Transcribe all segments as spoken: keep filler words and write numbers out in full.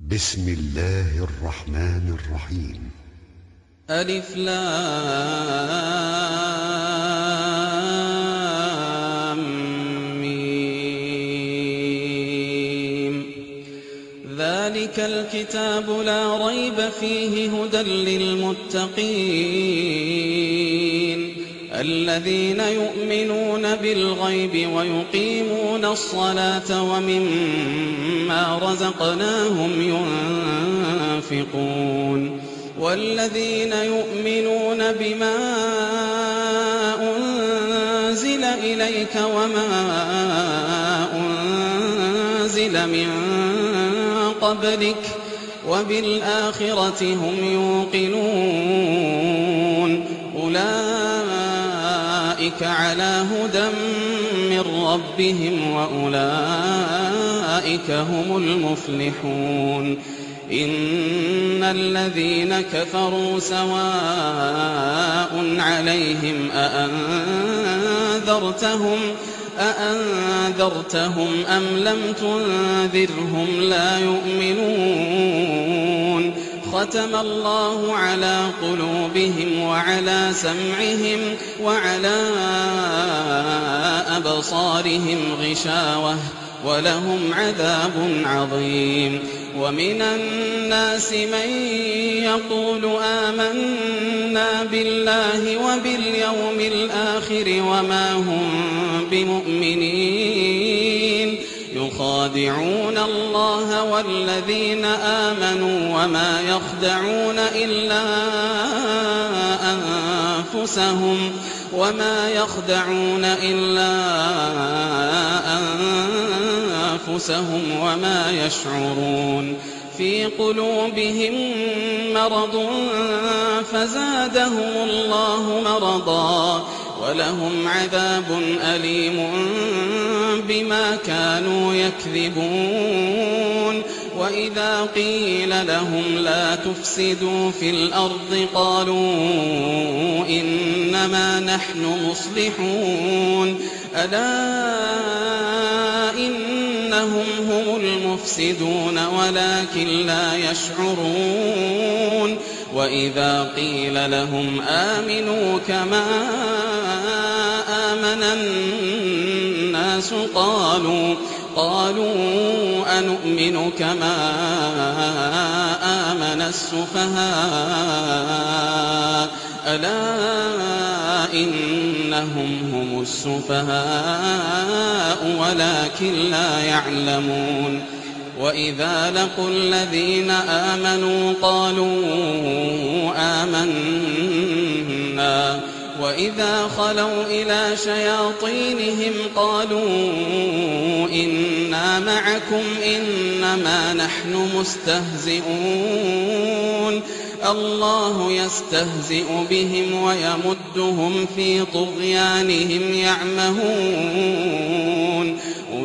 بسم الله الرحمن الرحيم. ألف لام ميم. ذلك الكتاب لا ريب فيه هدى للمتقين الذين يؤمنون بالغيب ويقيمون الصلاة ومما رزقناهم ينفقون والذين يؤمنون بما أنزل إليك وما أنزل من قبلك وبالآخرة هم يوقنون أولئك على هدى من ربهم وأولئك هم المفلحون. إن الذين كفروا سواء عليهم أأنذرتهم أأنذرتهم أم لم تنذرهم لا يؤمنون. ختم الله على قلوبهم وعلى سمعهم وعلى أبصارهم غشاوة ولهم عذاب عظيم. ومن الناس من يقول آمنا بالله وباليوم الآخر وما هم بمؤمنين يخادعون الله والذين آمنوا وما يخدعون إلا أنفسهم وما يخدعون إلا أنفسهم وما يشعرون. في قلوبهم مرض فزادهم الله مرضا ولهم عذاب أليم بما كانوا يكذبون. وإذا قيل لهم لا تفسدوا في الأرض قالوا إنما نحن مصلحون ألا إنهم هم المفسدون ولكن لا يشعرون. وإذا قيل لهم آمنوا كما آمن الناس قالوا قالوا أنؤمن كما آمن السفهاء ألا إنهم هم السفهاء ولكن لا يعلمون. وإذا لقوا الذين آمنوا قالوا آمنا وإذا خلوا إلى شياطينهم قالوا إنا معكم إنما نحن مستهزئون. الله يستهزئ بهم ويمدهم في طغيانهم يعمهون.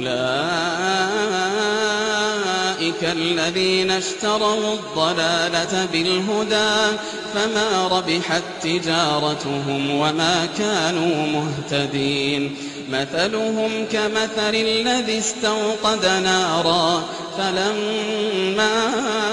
أولئك الذين اشتروا الضلالة بالهدى فما ربحت تجارتهم وما كانوا مهتدين. مثلهم كمثل الذي استوقد نارا فلما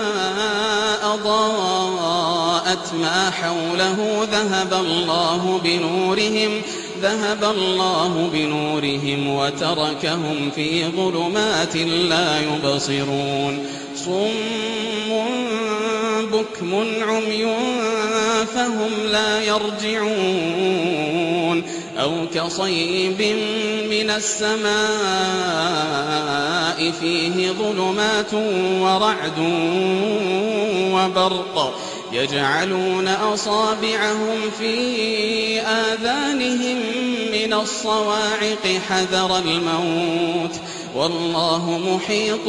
أضاءت ما حوله ذهب الله بنورهم ذهب الله بنورهم وتركهم في ظلمات لا يبصرون. صم بكم عمي فهم لا يرجعون. أو كصيب من السماء فيه ظلمات ورعد وبرق يجعلون أصابعهم في آذانهم من الصواعق حذر الموت والله محيط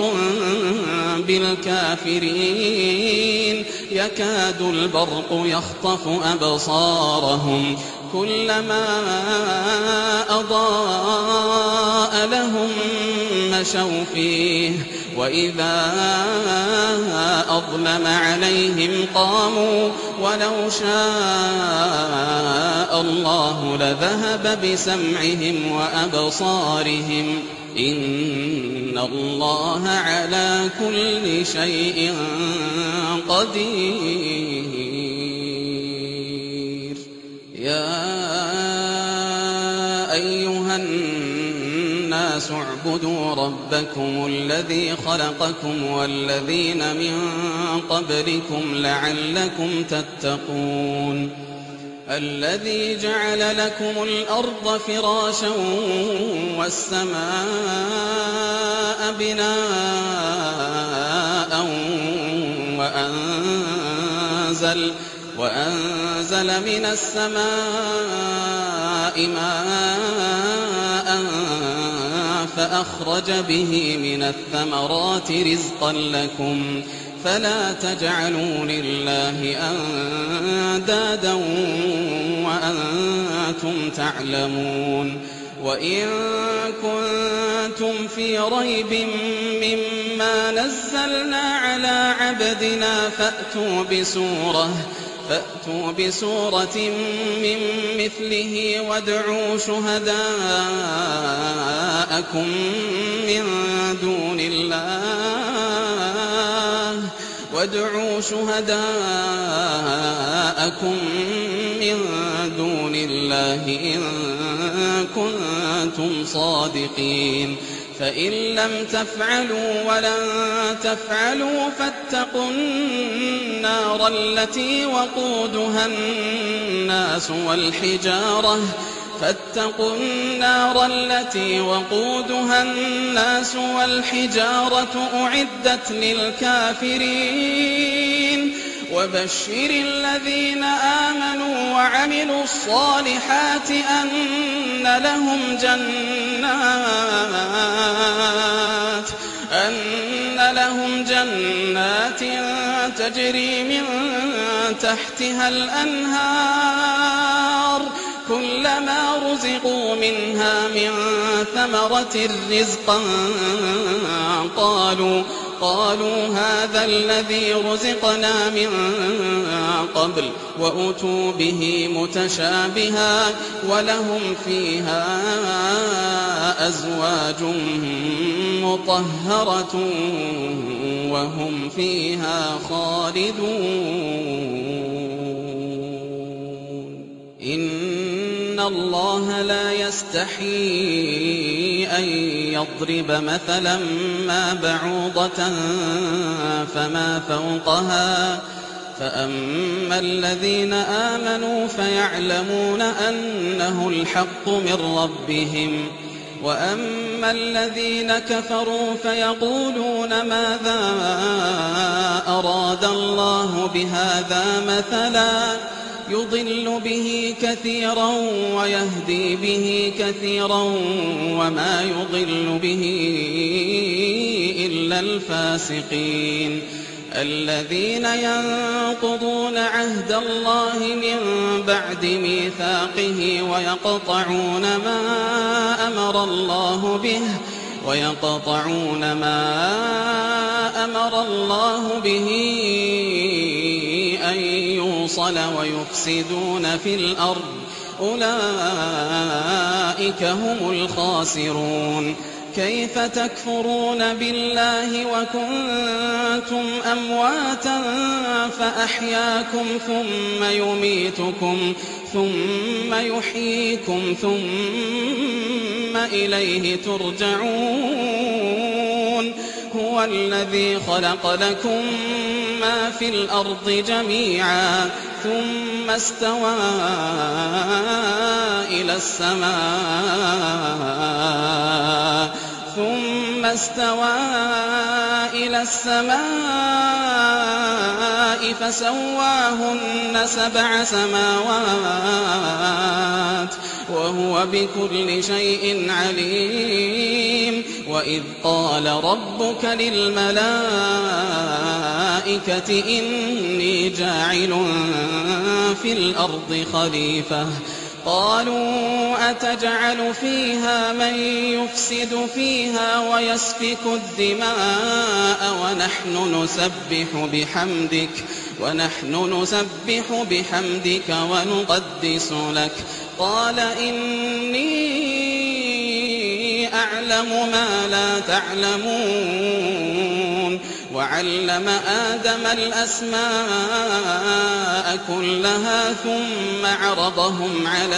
بالكافرين. يكاد البرق يخطف أبصارهم كلما أضاء لهم مشوا فيه وإذا أظلم عليهم قاموا ولو شاء الله لذهب بسمعهم وأبصارهم إن الله على كل شيء قدير. يا أيها الناس اعبدوا ربكم الذي خلقكم والذين من قبلكم لعلكم تتقون الذي جعل لكم الأرض فراشا والسماء بناء وأنزل, وأنزل من السماء ماء فأخرج به من الثمرات رزقا لكم فلا تجعلوا لله أندادا وأنتم تعلمون. وإن كنتم في ريب مما نزلنا على عبدنا فأتوا بسورة فأتوا بسورة من مثله وادعوا شهداءكم من دون الله وادعوا شهداءكم من دون الله إن كنتم صادقين فإن لم تفعلوا ولن تفعلوا فاتقوا النار التي وقودها الناس والحجارة فاتقوا النار التي وقودها الناس والحجارة أعدت للكافرين. وبشر الذين آمنوا وعملوا الصالحات أن لهم جنات أن لهم جنات تجري من تحتها الأنهار كلما رزقوا منها من ثمرة رزقا قالوا قالوا هذا الذي رزقنا من قبل وأتوا به متشابها ولهم فيها أزواج مطهرة وهم فيها خالدون. إن الله لا يستحيي أن يضرب مثلا ما بعوضة فما فوقها فأما الذين آمنوا فيعلمون أنه الحق من ربهم وأما الذين كفروا فيقولون ماذا أراد الله بهذا مثلا يضل به كثيرا ويهدي به كثيرا وما يضل به إلا الفاسقين الذين ينقضون عهد الله من بعد ميثاقه ويقطعون ما أمر الله به ويقطعون ما أمر الله به أن يوصل ويفسدون في الأرض أولئك هم الخاسرون. كيف تكفرون بالله وكنتم أمواتا فأحياكم ثم يميتكم ثم يحييكم ثم إليه ترجعون. هو الذي خلق لكم ما في الأرض جميعا ثم استوى إلى السماء ثم استوى إلى السماء فسواهن سبع سماوات وهو بكل شيء عليم. وإذ قال ربك للملائكة إني جاعل في الأرض خليفة قالوا أتجعل فيها من يفسد فيها ويسفك الدماء ونحن نسبح بحمدك ونحن نسبح بحمدك ونقدس لك قال إني أعلم ما لا تعلمون وعلم آدم الأسماء كلها ثم عرضهم على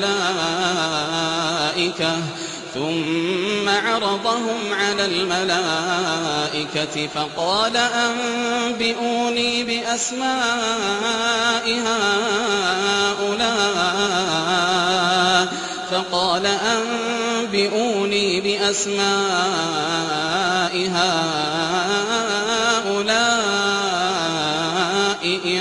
الملائكة ثم عرضهم على الملائكة فقال أنبئوني بأسماء هؤلاء فقال أنبئوني بأسماء هؤلاء إن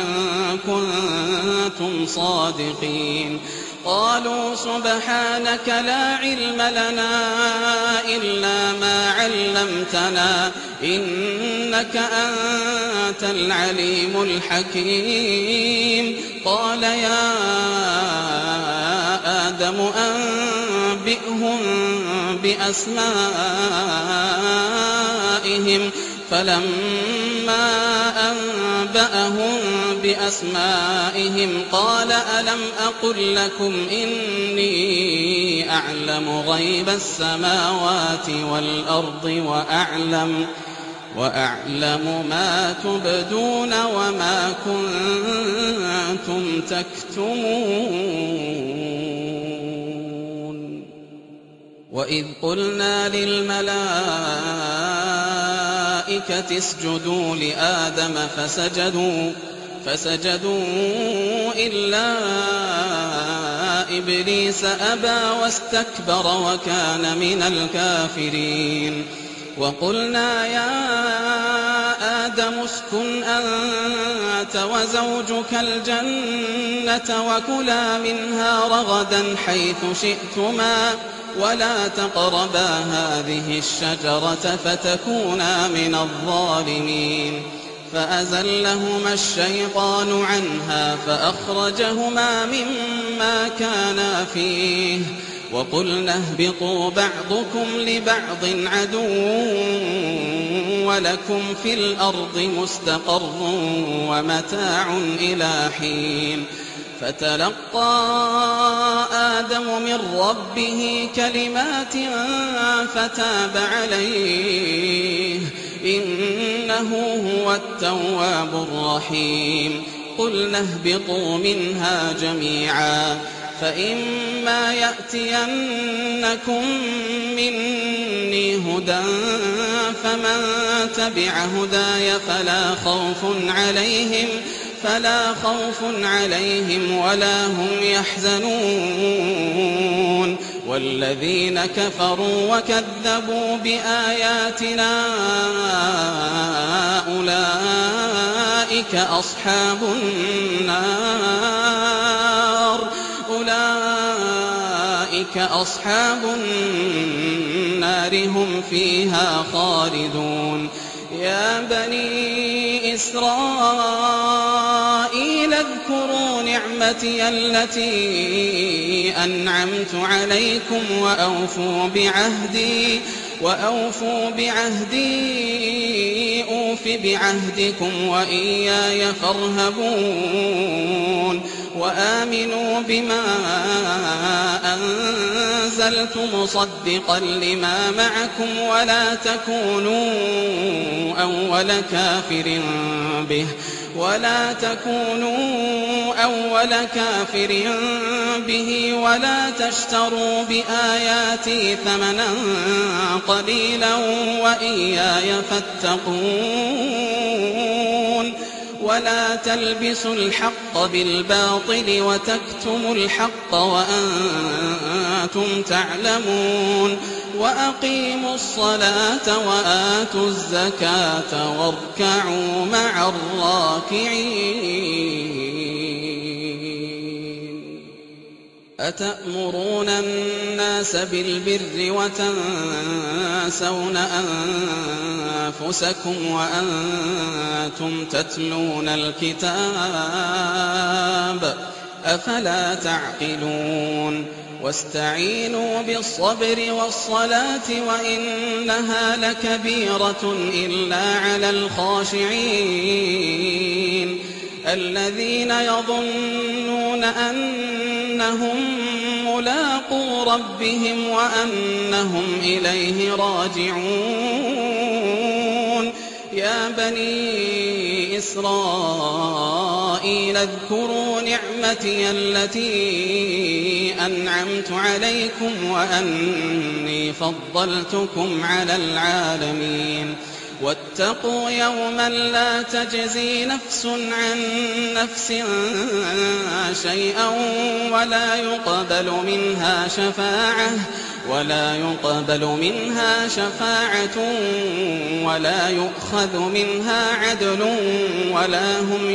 كنتم صادقين قالوا سبحانك لا علم لنا إلا ما علمتنا إنك أنت العليم الحكيم قال يا آدم أنبئهم بأسمائهم فلما أنبأهم بأسمائهم قال ألم أقل لكم إني أعلم غيب السماوات والأرض وأعلم وأعلم ما تبدون وما كنتم تكتمون وإذ قلنا للملائكة اسجدوا لآدم فسجدوا فسجدوا إلا إبليس أبى واستكبر وكان من الكافرين وقلنا يا آدم اسكن أنت وزوجك الجنة وكلا منها رغدا حيث شئتما ولا تقربا هذه الشجرة فتكونا من الظالمين فأزلهما الشيطان عنها فأخرجهما مما كانا فيه وقلنا اهبطوا بعضكم لبعض عدو ولكم في الأرض مستقر ومتاع إلى حين فتلقى آدم من ربه كلمات فتاب عليه إنه هو التواب الرحيم قلنا اهبطوا منها جميعا فإما يأتينكم مني هدى فمن تبع هداي فلا خوف عليهم فلا خوف عليهم ولا هم يحزنون والذين كفروا وكذبوا بآياتنا أولئك أصحاب النار أولئك أصحاب النار هم فيها خالدون يا بني إسرائيل اذكروا نعمتي التي أنعمت عليكم وأوفوا بعهدي وأوفوا بعهدي أوف بعهدكم وإياي فارهبون وآمنوا بما أنزلت مصدقا لما معكم ولا تكونوا أول كافر به ولا تكونوا أول كافر به ولا تشتروا بآياتي ثمنا قليلا وإياي فاتقون ولا تلبسوا الحق بالباطل وتكتموا الحق وأنتم تعلمون وأقيموا الصلاة وآتوا الزكاة واركعوا مع الراكعين أتأمرون الناس بالبر وتنسون أنفسكم وأنتم تتلون الكتاب أفلا تعقلون واستعينوا بالصبر والصلاة وإنها لكبيرة إلا على الخاشعين الذين يظنون أنهم ملاقو ربهم وأنهم إليه راجعون يا بني إسرائيل اذكروا نعمتي التي أنعمت عليكم وأني فضلتكم على العالمين واتقوا يوما لا تجزي نفس عن نفس شيئا ولا يقبل منها شفاعة ولا يقبل منها شفاعة ولا يؤخذ منها عدل ولا هم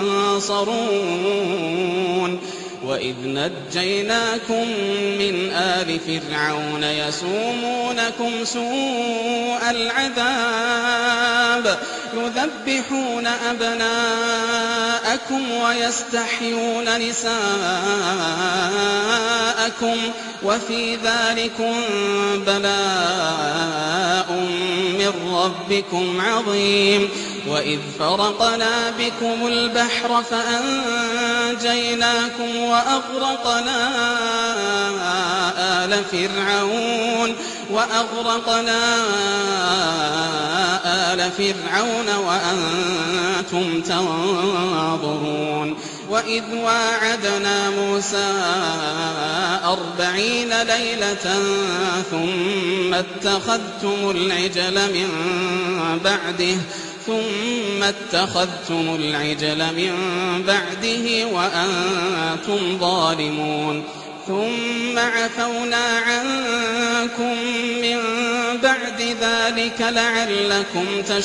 ينصرون وإذ نجيناكم من آل فرعون يسومونكم سوء العذاب يذبحون أبناءكم ويستحيون نساءكم وفي ذلكم بلاء من ربكم عظيم وإذ فرقنا بكم البحر فأنجيناكم وأغرقنا آل فرعون وأغرقنا آل فرعون وأنتم تنظرون وإذ واعدنا موسى أربعين ليلة ثم اتخذتم العجل من بعده ثم اتخذتم العجل من بعده وأنتم ظالمون ثم عفونا عنكم من بعد ذلك لعلكم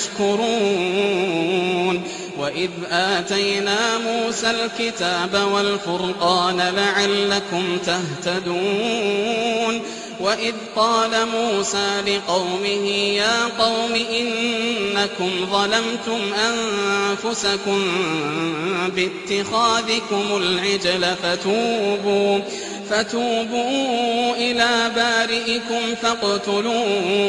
تشكرون وإذ آتينا موسى الكتاب والفرقان لعلكم تهتدون وإذ قال موسى لقومه يا قوم إنكم ظلمتم أنفسكم باتخاذكم العجل فتوبوا فتوبوا إلى بارئكم فاقتلوا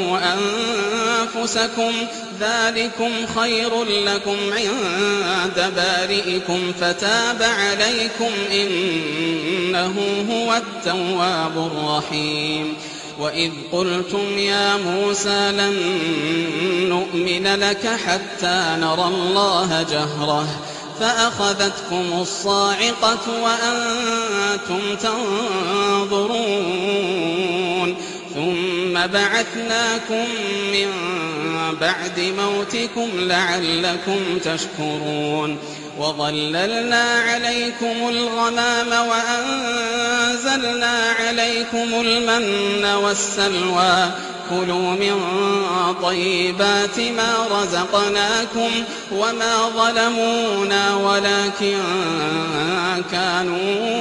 أنفسكم ذلكم خير لكم عند بارئكم فتاب عليكم إنه هو التواب الرحيم وإذ قلتم يا موسى لن نؤمن لك حتى نرى الله جهرة فأخذتكم الصاعقة وأنتم تنظرون ثم بعثناكم من بعد موتكم لعلكم تشكرون وظللنا عليكم الغمام وأنزلنا عليكم المن والسلوى كلوا من طيبات ما رزقناكم وما ظلمونا ولكن كانوا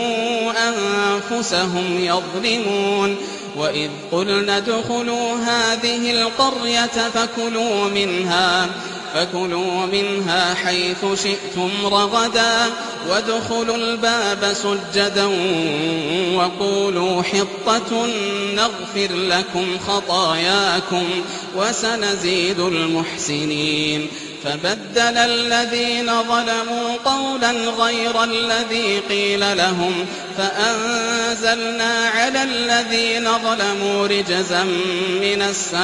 أنفسهم يظلمون وإذ قلنا ادخلوا هذه القرية فكلوا منها فكلوا منها حيث شئتم رغدا وادخلوا الباب سجدا وقولوا حطة نغفر لكم خطاياكم وسنزيد المحسنين فبدل الذين ظلموا قولا غير الذي قيل لهم فأنزلنا على الذين ظلموا رجزا من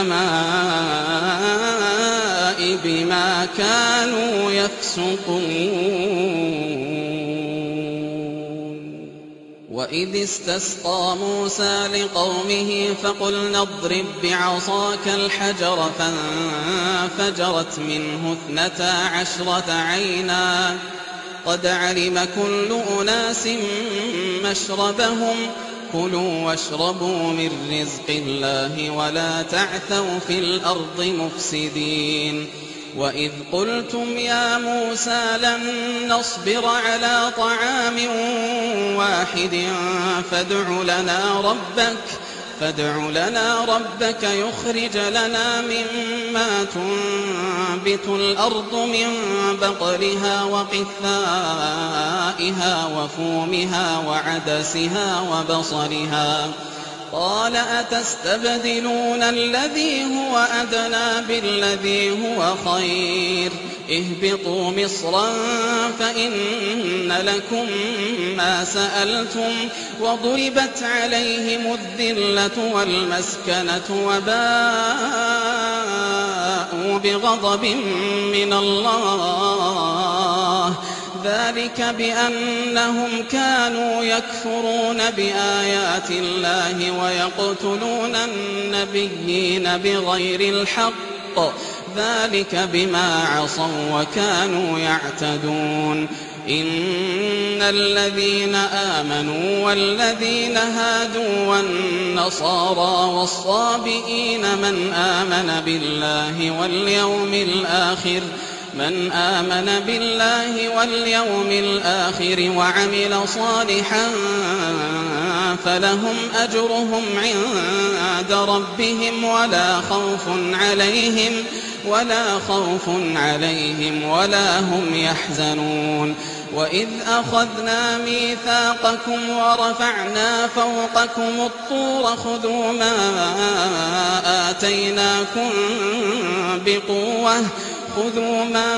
السماء بما كانوا يفسقون وإذ استسقى موسى لقومه فقلنا اضرب بعصاك الحجر فانفجرت منه اثنتا عشرة عينا قد علم كل أناس مشربهم كلوا واشربوا من رزق الله ولا تعثوا في الأرض مفسدين وإذ قلتم يا موسى لن نصبر على طعام واحد فادع لنا ربك فادع لنا ربك يخرج لنا مما تنبت الأرض من بقلها وقثائها وفومها وعدسها وبصلها. قال أتستبدلون الذي هو أدنى بالذي هو خير اهبطوا مصرا فإن لكم ما سألتم وضربت عليهم الذلة والمسكنة وباءوا بغضب من الله ذلك بأنهم كانوا يكفرون بآيات الله ويقتلون النبيين بغير الحق ذلك بما عصوا وكانوا يعتدون. إن الذين آمنوا والذين هادوا والنصارى والصابئين من آمن بالله واليوم الآخر من آمن بالله واليوم الآخر وعمل صالحا فلهم أجرهم عند ربهم ولا خوف عليهم ولا خوف عليهم ولا هم يحزنون. وإذ أخذنا ميثاقكم ورفعنا فوقكم الطور خذوا ما آتيناكم بقوة خذوا ما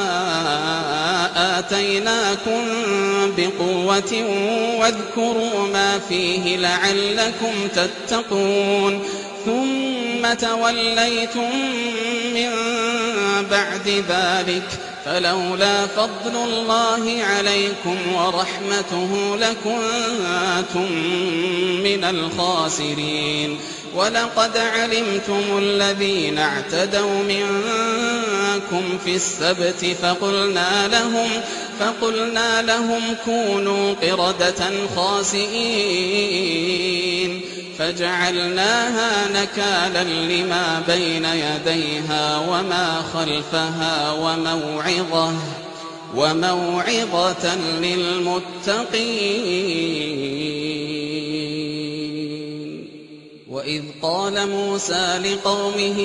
آتيناكم بقوة واذكروا ما فيه لعلكم تتقون ثم توليتم من بعد ذلك فلولا فضل الله عليكم ورحمته لكنتم من الخاسرين. ولقد علمتم الذين اعتدوا منكم في السبت فقلنا لهم فقلنا لهم كونوا قردة خاسئين فجعلناها نكالا لما بين يديها وما خلفها وموعظة وموعظة للمتقين. وإذ قال موسى لقومه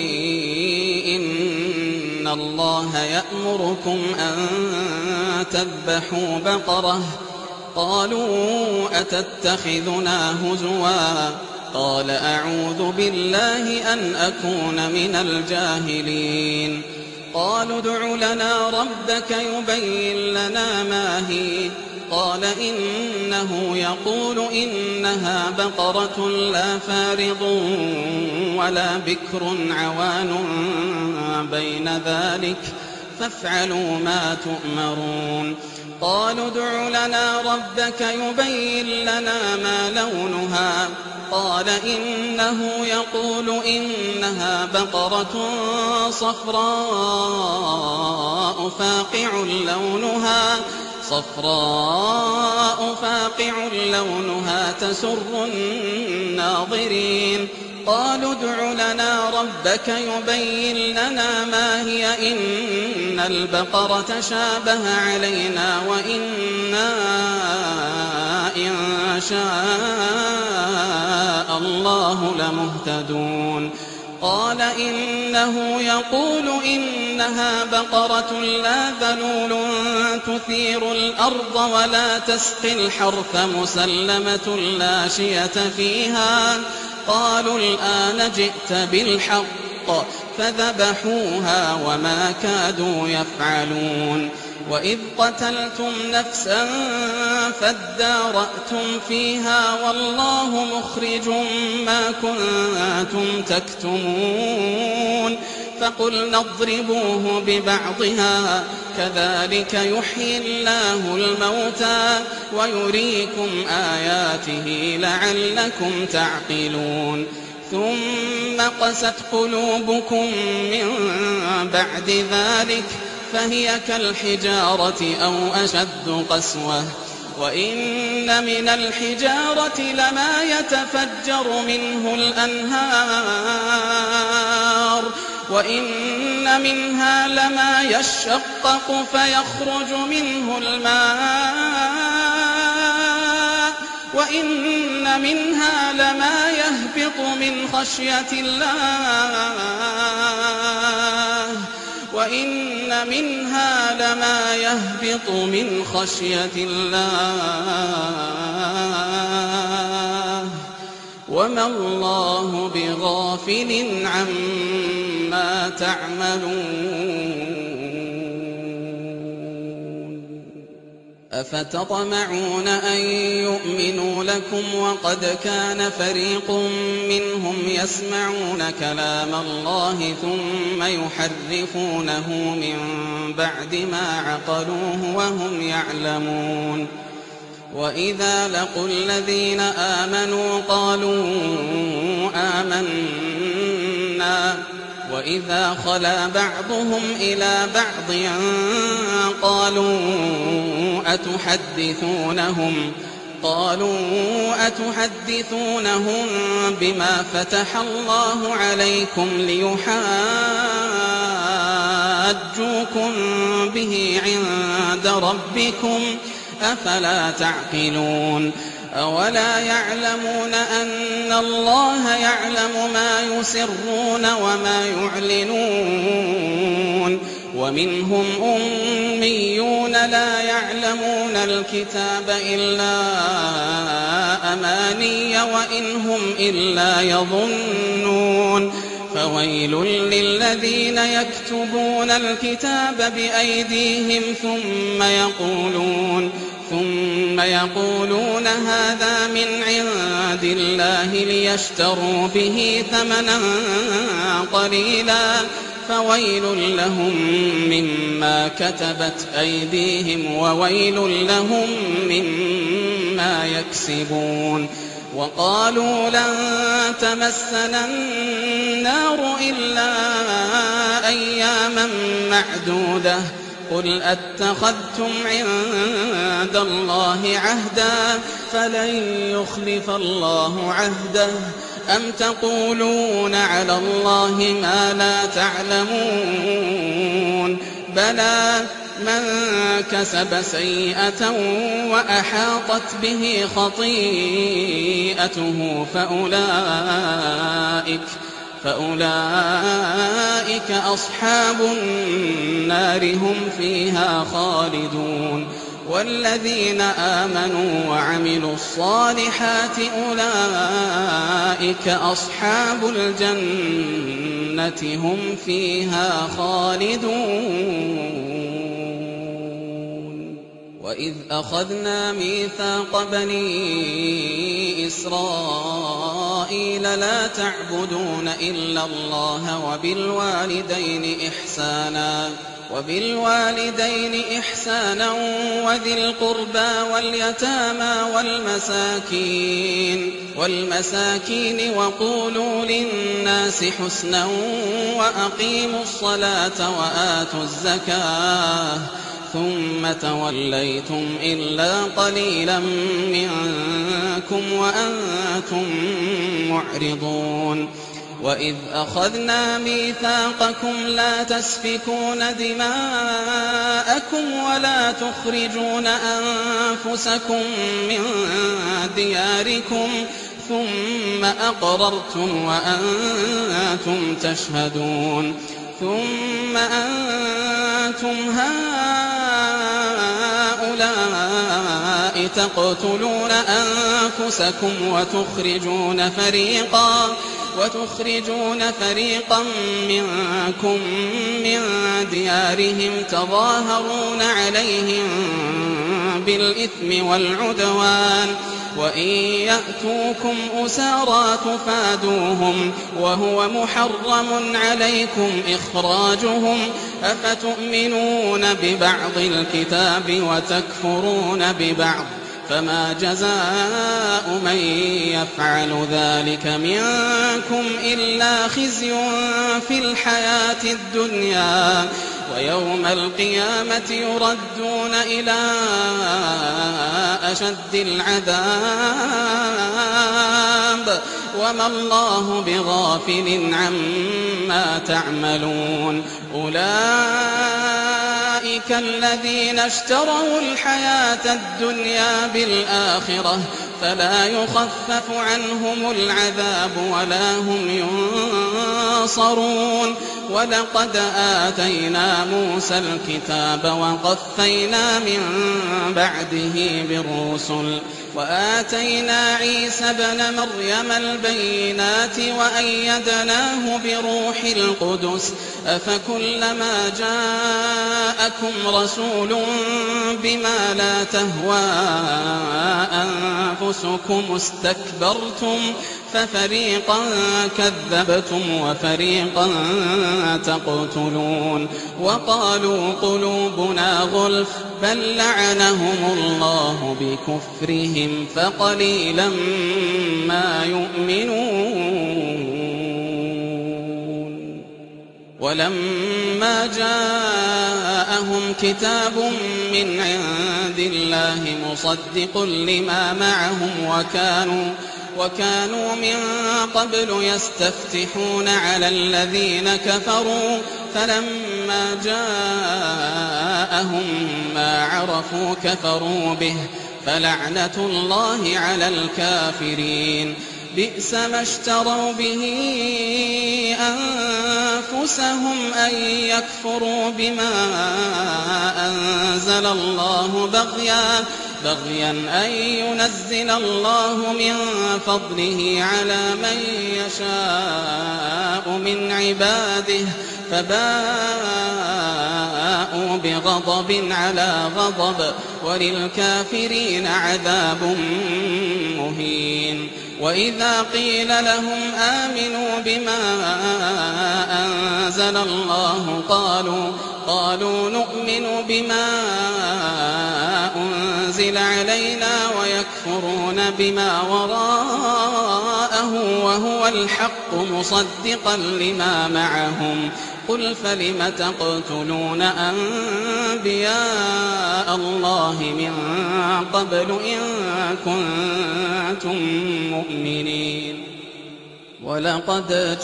إن الله يأمركم أن تذبحوا بقرة قالوا أتتخذنا هزوا قال أعوذ بالله أن أكون من الجاهلين. قالوا ادع لنا ربك يبين لنا ما هي قال إنه يقول إنها بقرة لا فارض ولا بكر عوان بين ذلك فافعلوا ما تؤمرون. قالوا ادع لنا ربك يبين لنا ما لونها قال إنه يقول إنها بقرة صفراء فاقع لونها صفراء فاقع لونها تسر الناظرين. قالوا ادع لنا ربك يبين لنا ما هي إن البقرة شابه علينا وإنا إن شاء الله لمهتدون. قال إنه يقول إنها بقرة لا ذلول تثير الأرض ولا تسقي الحرث مسلمة لا شية فيها. قالوا الآن جئت بالحق فذبحوها وما كادوا يفعلون. وإذ قتلتم نفسا فادارأتم فيها والله مخرج ما كنتم تكتمون. فقلنا اضربوه ببعضها كذلك يحيي الله الموتى ويريكم آياته لعلكم تعقلون. ثم قست قلوبكم من بعد ذلك فهي كالحجارة أو أشد قسوة. وإن من الحجارة لما يتفجر منه الأنهار وإن منها لما يشقق فيخرج منه الماء وإن منها لما يهبط من خشية الله وإن منها لما يهبط من خشية الله وما الله بغافل عما تعملون أفتطمعون أن يؤمنوا لكم وقد كان فريق منهم يسمعون كلام الله ثم يحرفونه من بعد ما عقلوه وهم يعلمون وإذا لقوا الذين آمنوا قالوا آمنا وإذا خلا بعضهم إلى بعض قالوا أتحدثونهم قالوا أتحدثونهم بما فتح الله عليكم ليحاجوكم به عند ربكم أفلا تعقلون أولا يعلمون أن الله يعلم ما يسرون وما يعلنون ومنهم أميون لا يعلمون الكتاب إلا أماني وإن هم إلا يظنون فويل للذين يكتبون الكتاب بأيديهم ثم يقولون ثم يقولون هذا من عند الله ليشتروا به ثمنا قليلا فويل لهم مما كتبت أيديهم وويل لهم مما يكسبون وقالوا لن تمسنا النار إلا أياما معدودة قل أتخذتم عند الله عهدا فلن يخلف الله عهده أم تقولون على الله ما لا تعلمون بلى من كسب سيئة وأحاطت به خطيئته فأولئك فأولئك أصحاب النار هم فيها خالدون والذين آمنوا وعملوا الصالحات أولئك أصحاب الجنة هم فيها خالدون وإذ أخذنا ميثاق بني إسرائيل لا تعبدون إلا الله وبالوالدين إحسانا وبالوالدين إحسانا وذي القربى واليتامى والمساكين والمساكين وقولوا للناس حسنا وأقيموا الصلاة وآتوا الزكاة ثم توليتم إلا قليلا منكم وأنتم معرضون وإذ أخذنا ميثاقكم لا تسفكون دماءكم ولا تخرجون أنفسكم من دياركم ثم أقررتم وأنتم تشهدون ثم أنتم هؤلاء تقتلون أنفسكم وتخرجون فريقا وتخرجون فريقا منكم من ديارهم تظاهرون عليهم بالإثم والعدوان وإن يأتوكم أسارى تفادوهم وهو محرم عليكم إخراجهم أفتؤمنون ببعض الكتاب وتكفرون ببعض فما جزاء من يفعل ذلك منكم إلا خزي في الحياة الدنيا ويوم القيامة يردون إلى أشد العذاب وما الله بغافل عما تعملون أولئك أولئك الذين اشتروا الحياة الدنيا بالآخرة فلا يخفف عنهم العذاب ولا هم ينصرون ولقد آتينا موسى الكتاب وقفينا من بعده بالرسل وآتينا عيسى ابن مريم البينات وأيدناه بروح القدس أفكلما جاءكم رسول بما لا تهوى أنفسكم استكبرتم ففريقا كذبتم وفريقا تقتلون وقالوا قلوبنا غلف بل لعنهم الله بكفرهم فقليلا ما يؤمنون ولما جاءهم كتاب من عند الله مصدق لما معهم وكانوا وكانوا من قبل يستفتحون على الذين كفروا فلما جاءهم ما عرفوا كفروا به فلعنة الله على الكافرين بئس ما اشتروا به أنفسهم أن يكفروا بما أنزل الله بغيا بغيا أن ينزل الله من فضله على من يشاء من عباده فباءوا بغضب على غضب وللكافرين عذاب مهين وإذا قيل لهم آمنوا بما أنزل الله قالوا قالوا نؤمن بما أنزل علينا ويكفرون بما وراءه وهو الحق مصدقا لما معهم قل فلم تقتلون أنبياء الله من قبل إن كنتم مؤمنين ولقد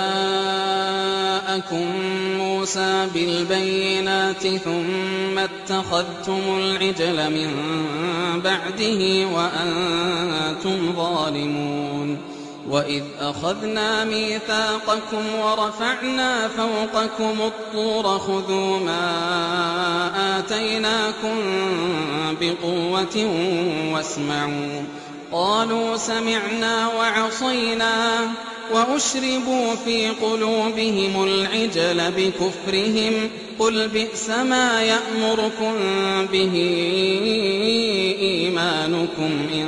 جاءكم موسى بالبينات ثم اتخذتم العجل من بعده وأنتم ظالمون وإذ أخذنا ميثاقكم ورفعنا فوقكم الطور خذوا ما آتيناكم بقوة واسمعوا قالوا سمعنا وعصينا وأشربوا في قلوبهم العجل بكفرهم قل بئس ما يأمركم به إيمانكم إن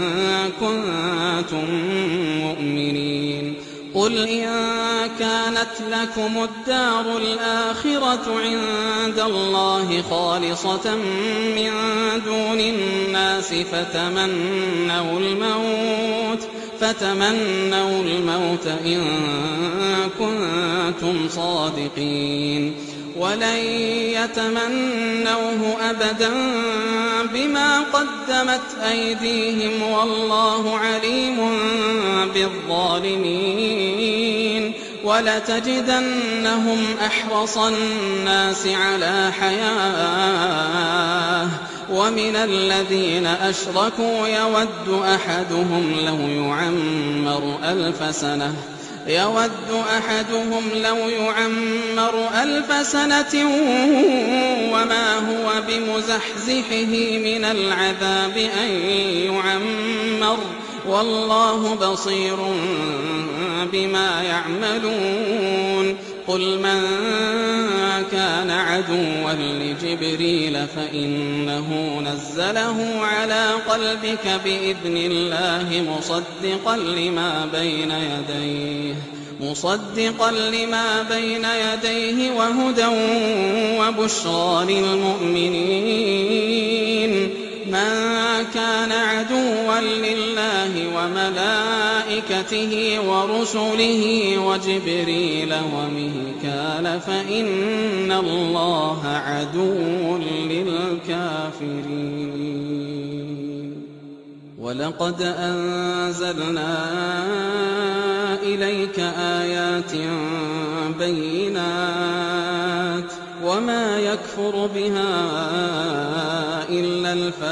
كنتم مؤمنين قل إن كانت لكم الدار الآخرة عند الله خالصة من دون الناس فتمنوا الموت فتمنوا الموت إن كنتم صادقين ولن يتمنوه أبدا بما قدمت أيديهم والله عليم بالظالمين ولتجدنهم أحرص الناس على حياة ومن الذين أشركوا يود أحدهم لو يعمر ألف سنة يود أحدهم لو يعمر ألف سنة وما هو بمزحزحه من العذاب أن يعمر والله بصير بما يعملون قل من كان عدوا لجبريل فإنه نزله على قلبك بإذن الله مصدقا لما بين يديه مصدقا لما بين يديه وهدى وبشرى للمؤمنين من كان عدوا لله وملائكته ورسله وجبريل وميكال فإن الله عدو للكافرين ولقد أنزلنا إليك آيات بينات وما يكفر بها إلا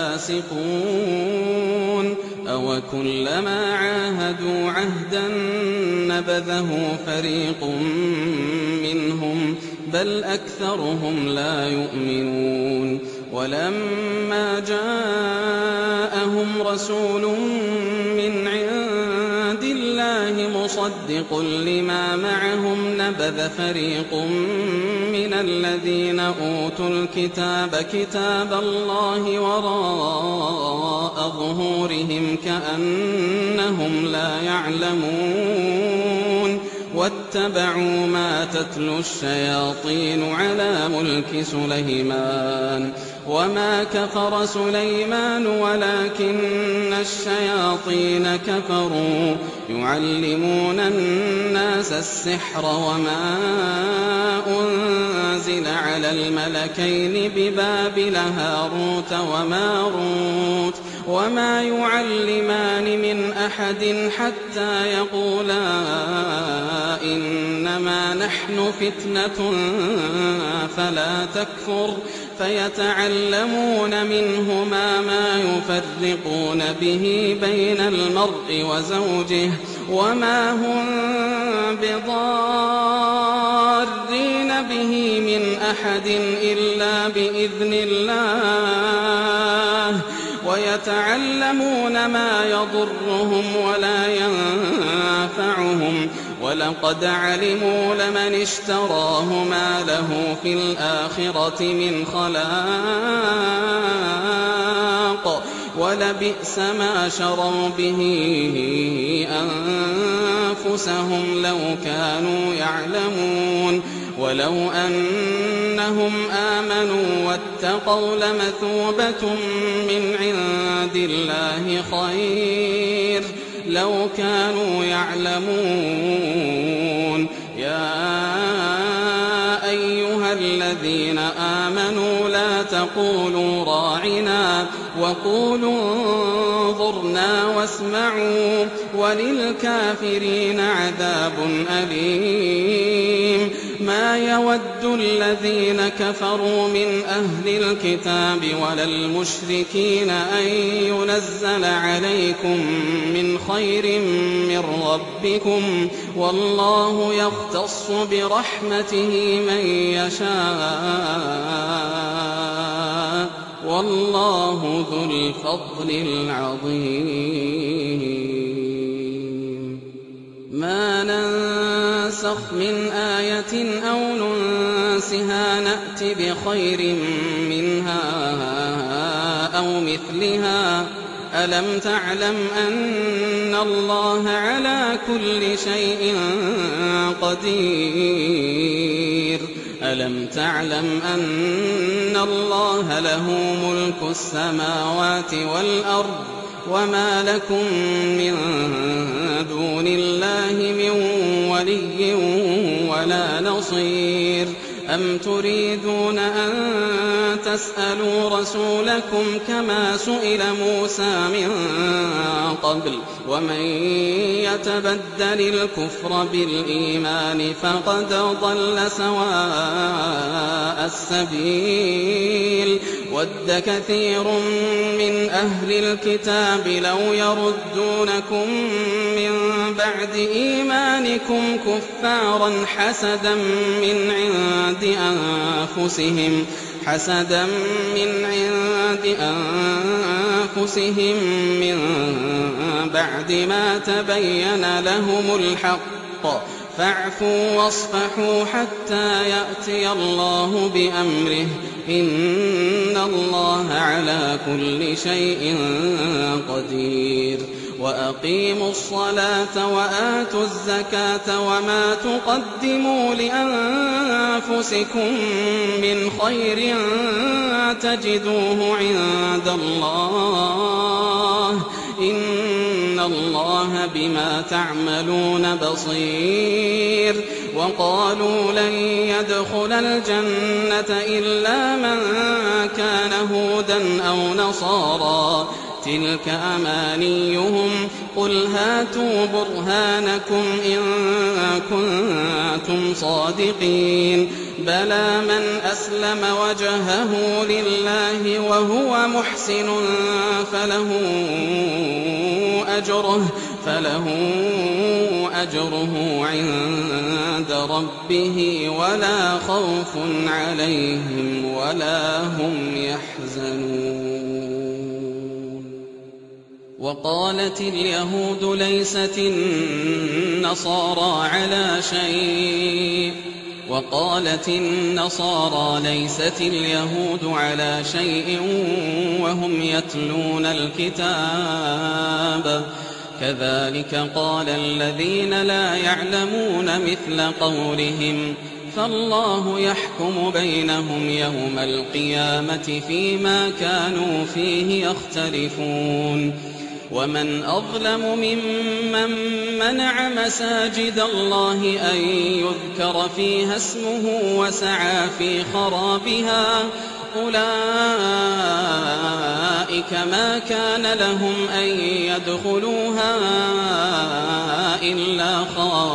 الفاسقون أو كلما عاهدوا عهدا نبذه فريق منهم بل أكثرهم لا يؤمنون ولما جاءهم رسول من عند الله مصدق لما معهم نبذ فريق من الذين أوتوا الكتاب كتاب الله وراء ظهورهم كأنهم لا يعلمون واتبعوا ما تتلو الشياطين على ملك سليمان وما كفر سليمان ولكن الشياطين كفروا يعلمون الناس السحر وما أنزل على الملكين ببابل هاروت وماروت وما يعلمان من أحد حتى يقولا إنما نحن فتنة فلا تكفر فيتعلمون منهما ما يفرقون به بين المرء وزوجه وما هم بضارين به من أحد إلا بإذن الله ويتعلمون ما يضرهم ولا ينفعهم ولقد علموا لمن اشتراه ما له في الآخرة من خلاق ولبئس ما شروا به أنفسهم لو كانوا يعلمون ولو أنهم آمنوا واتقوا لمثوبة من عند الله خير لو كانوا يعلمون يا أيها الذين آمنوا لا تقولوا راعنا وقولوا انظرنا واسمعوا وللكافرين عذاب أليم ما يود الذين كفروا من أهل الكتاب ولا المشركين أن ينزل عليكم من خير من ربكم والله يختص برحمته من يشاء والله ذو الفضل العظيم ما ننسخ من آية أو ننسها نأت بخير منها أو مثلها ألم تعلم أن الله على كل شيء قدير ألم تعلم أن الله له ملك السماوات والأرض وما لكم من دون الله من ولي ولا نصير أم تريدون أن تسألوا رسولكم كما سئل موسى من قبل ومن يتبدل الكفر بالإيمان فقد ضل سواء السبيل ود كثير من أهل الكتاب لو يردونكم من بعد إيمانكم كفارا حسدا من عند أنفسهم حسدا من عند أنفسهم من بعد ما تبين لهم الحق فاعفوا واصفحوا حتى يأتي الله بأمره إن الله على كل شيء قدير وأقيموا الصلاة وآتوا الزكاة وما تقدموا لأنفسكم من خير تجدوه عند الله إن الله بما تعملون بصير وقالوا لن يدخل الجنة إلا من كان هودا أو نصارى تلك أمانيهم قل هاتوا برهانكم إن كنتم صادقين بلى من أسلم وجهه لله وهو محسن فله أجره فله أجره عند ربه ولا خوف عليهم ولا هم يحزنون. وقالت اليهود ليست النصارى على شيء وقالت النصارى ليست اليهود على شيء وهم يتلون الكتاب كذلك قال الذين لا يعلمون مثل قولهم فالله يحكم بينهم يوم القيامة فيما كانوا فيه يختلفون. ومن أظلم ممن منع مساجد الله أن يذكر فيها اسمه وسعى في خرابها أولئك ما كان لهم أن يدخلوها إلا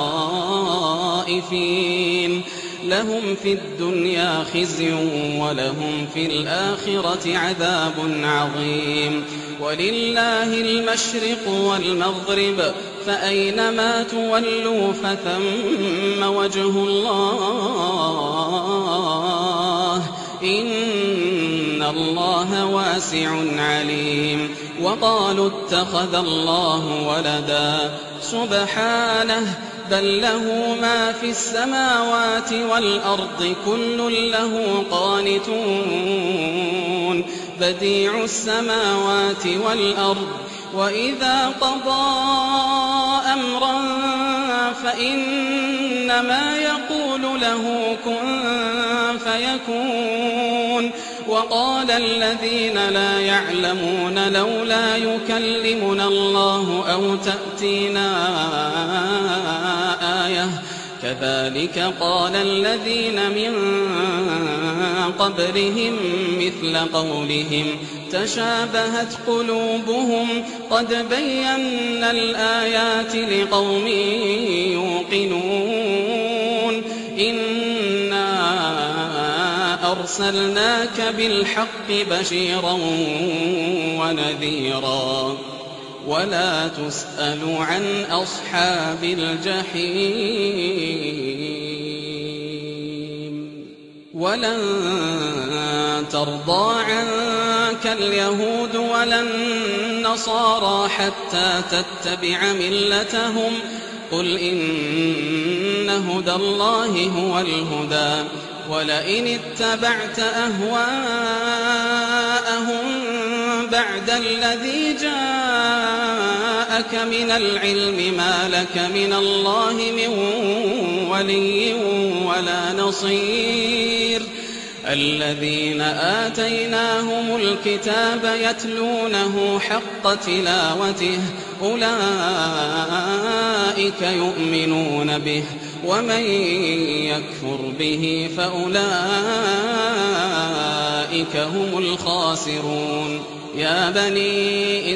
خائفين لهم في الدنيا خزي ولهم في الآخرة عذاب عظيم. ولله المشرق والمغرب فأينما تولوا فثم وجه الله إن الله واسع عليم. وقالوا اتخذ الله ولدا سبحانه بل له ما في السماوات والأرض كل له قانتون بديع السماوات والأرض وإذا قضى أمرا فإنما يقول له كن فيكون. وقال الذين لا يعلمون لولا يكلمنا الله أو تأتينا آية كذلك قال الذين من قبلهم مثل قولهم تشابهت قلوبهم قد بينا الآيات لقوم يوقنون إنا أرسلناك بالحق بشيرا ونذيرا ولا تسأل عن أصحاب الجحيم. ولن ترضى عنك اليهود ولا النصارى حتى تتبع ملتهم قل إن هدى الله هو الهدى ولئن اتبعت أهواءهم بعد الذي جاءك من العلم ما لك من الله من ولي ولا نصير. الذين آتيناهم الكتاب يتلونه حق تلاوته أولئك يؤمنون به ومن يكفر به فأولئك هم الخاسرون. يا بني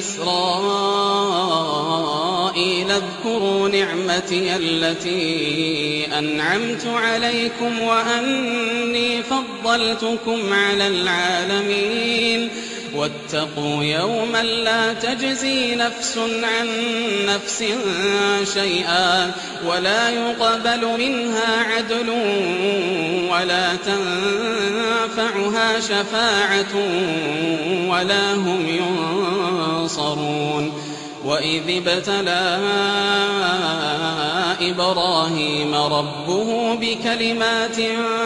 إسرائيل اذكروا نعمتي التي أنعمت عليكم وأني فضلتكم على العالمين واتقوا يوما لا تجزي نفس عن نفس شيئا ولا يقبل منها عدل ولا تنفعها شفاعة ولا هم ينصرون. وإذ ابتلى إبراهيم ربه بكلمات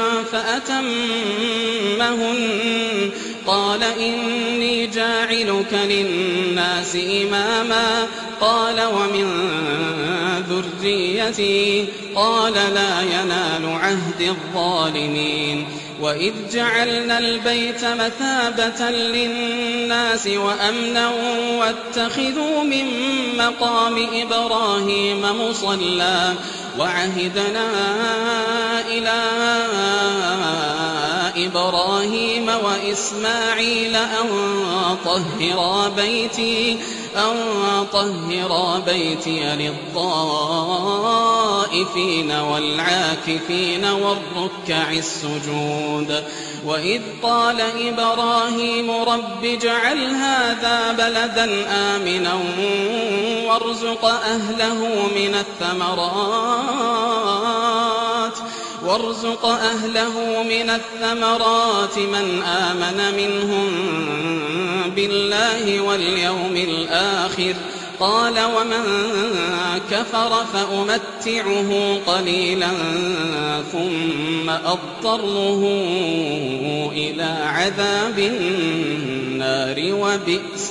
فأتمهن قال إني جاعلك للناس إماما قال ومن ذريتي قال لا ينال عهد الظالمين. وإذ جعلنا البيت مثابة للناس وأمنا واتخذوا من مقام إبراهيم مصلى وعهدنا إلى إبراهيم وإسماعيل أن طهرا بيتي أن طهرا بيتي للطائفين والعاكفين والركع السجود. وإذ قال إبراهيم رب اجعل هذا بلدا آمنا وارزق أهله من الثمرات وارزق أهله من الثمرات من آمن منهم بالله واليوم الآخر قال ومن كفر فأمتعه قليلا ثم أضطره إلى عذاب النار وبئس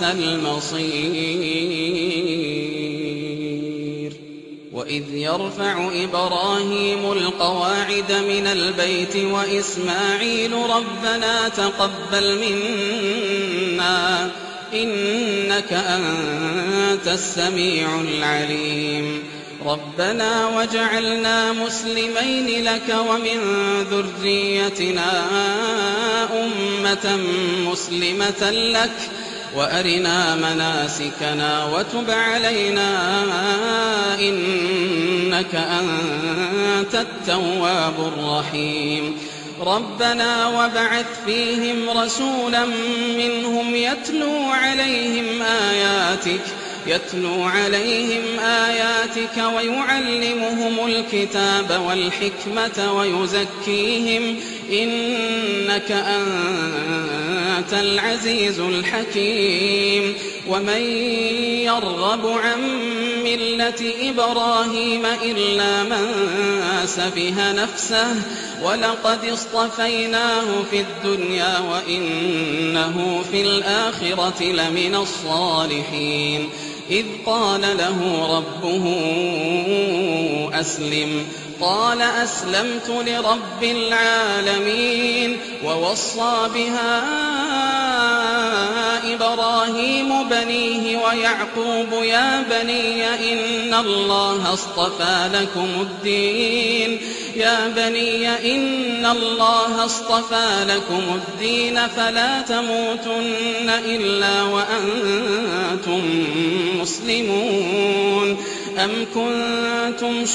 المصير. وإذ يرفع إبراهيم القواعد من البيت وإسماعيل ربنا تقبل منا إنك أنت السميع العليم. ربنا وجعلنا مسلمين لك ومن ذريتنا أمة مسلمة لك وأرنا مناسكنا وتب علينا إنك أنت التواب الرحيم. ربنا وبعث فيهم رسولا منهم يتلو عليهم آياتك يتلو عليهم آياتك ويعلمهم الكتاب والحكمة ويزكيهم إنك أنت العزيز الحكيم. ومن يرغب عن ملة إبراهيم إلا من سفه نفسه ولقد اصطفيناه في الدنيا وإنه في الآخرة لمن الصالحين. إذ قال له ربه أسلم قال أسلمت لرب العالمين. ووصى بها إبراهيم بنيه ويعقوب يا بني إن الله اصطفى لكم الدين يا بني إن الله اصطفى لكم الدين فلا تموتن إلا وأنتم مسلمون. أم كنتم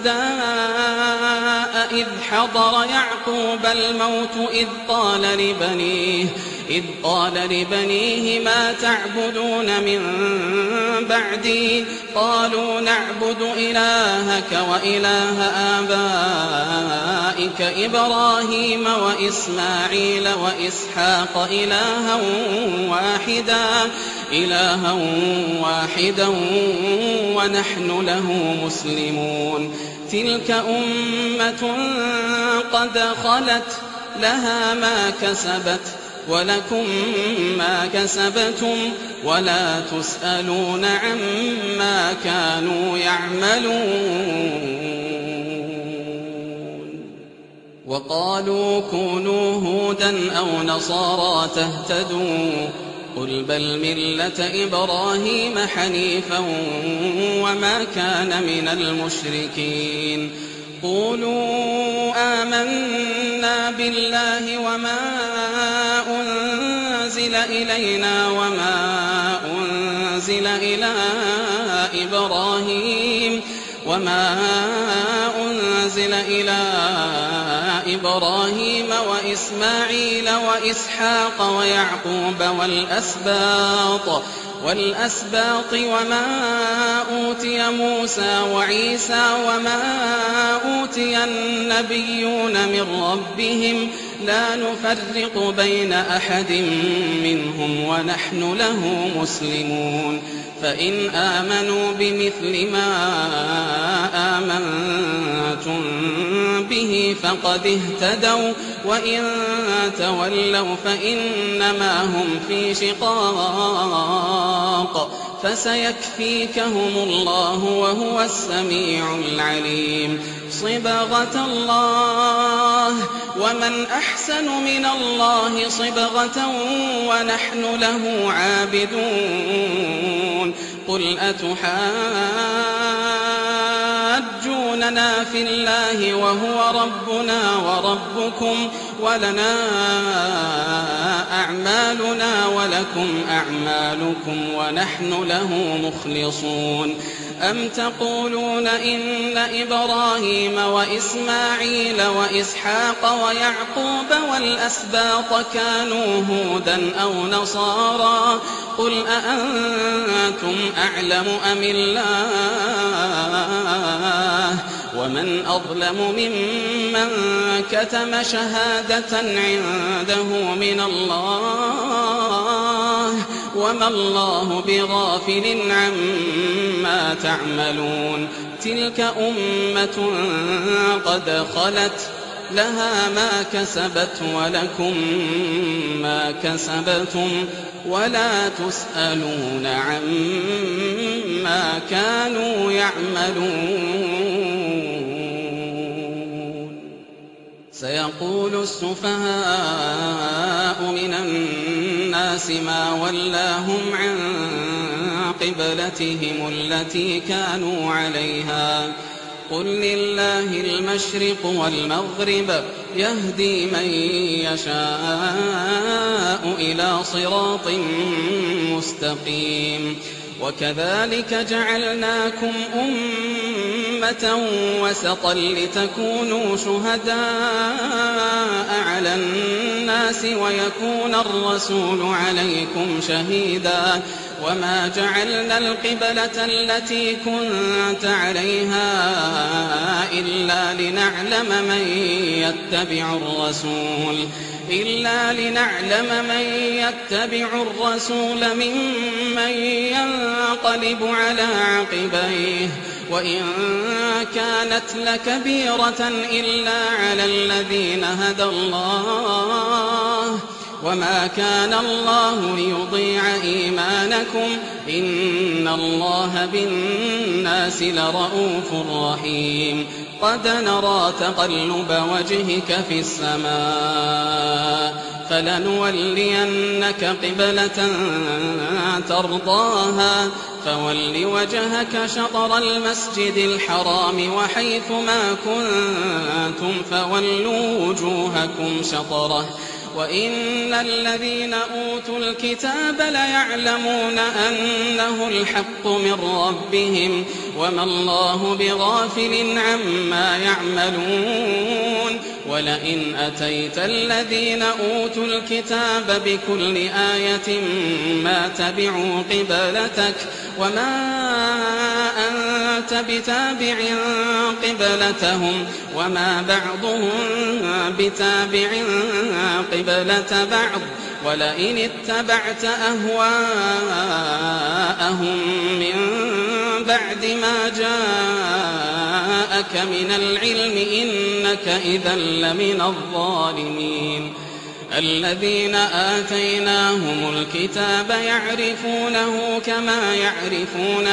شهداء إذ حضر يعقوب الموت إذ قال لبنيه إذ قال لبنيه ما تعبدون من بعدي قالوا نعبد إلهك وإله آبائك إبراهيم وإسماعيل وإسحاق إلها واحدا إلها واحدا ونحن له مسلمون. تلك أمة قد خلت لها ما كسبت ولكم ما كسبتم ولا تسألون عما كانوا يعملون. وقالوا كونوا هودا أو نصارى تهتدوا قل بل ملة إبراهيم حنيفا وما كان من المشركين. قولوا آمنا بالله وما أنزل إلينا وما أنزل إلى إبراهيم وما أنزل إلى إبراهيم وإسماعيل وإسحاق ويعقوب والأسباط والأسباط وما أوتي موسى وعيسى وما أوتي النبيون من ربهم لا نفرق بين أحد منهم ونحن له مسلمون. فإن آمنوا بمثل ما آمنتم به فقد اهتدوا وإن تولوا فإنما هم في شقاق فسيكفيكهم الله وهو السميع العليم. صبغة الله ومن أحسن من الله صبغة ونحن له عابدون. قل أتحاجوننا في الله وهو ربنا وربكم ولنا أعمالنا ولكم أعمالكم ونحن له مخلصون أم تقولون إن إبراهيم وإسماعيل وإسحاق ويعقوب والأسباط كانوا هودا أو نصارى قل أأنتم أعلم أم الله ومن أظلم ممن كتم شهادة عنده من الله وما الله بغافل عما تعملون تلك أمة قد خلت لها ما كسبت ولكم ما كسبتم ولا تسألون عما كانوا يعملون سيقول السفهاء من الناس ما ولاهم عن قبلتهم التي كانوا عليها قل لله المشرق والمغرب يهدي من يشاء إلى صراط مستقيم وكذلك جعلناكم أمة وسطا لتكونوا شهداء على الناس ويكون الرسول عليكم شهيدا وما جعلنا القبلة التي كنت عليها إلا لنعلم من يتبع الرسول إلا لنعلم من يتبع الرسول ممن ينقلب على عقبيه وإن كانت لكبيرة إلا على الذين هدى الله وما كان الله ليضيع إيمانكم إن الله بالناس لرءوف رحيم قد نرى تقلب وجهك في السماء فلنولينك قبلة ترضاها فول وجهك شطر المسجد الحرام وحيث ما كنتم فولوا وجوهكم شطره وإن الذين أوتوا الكتاب ليعلمون أنه الحق من ربهم وما الله بغافل عما يعملون ولئن أتيت الذين أوتوا الكتاب بكل آية ما تبعوا قبلتك وما أنت بتابع قبلتهم وما بعضهم بتابع قبلة بعض ولئن اتبعت أهواءهم من بعد ما جاءك من العلم إنك إذا لمن الظالمين الذين آتيناهم الكتاب يعرفونه كما يعرفون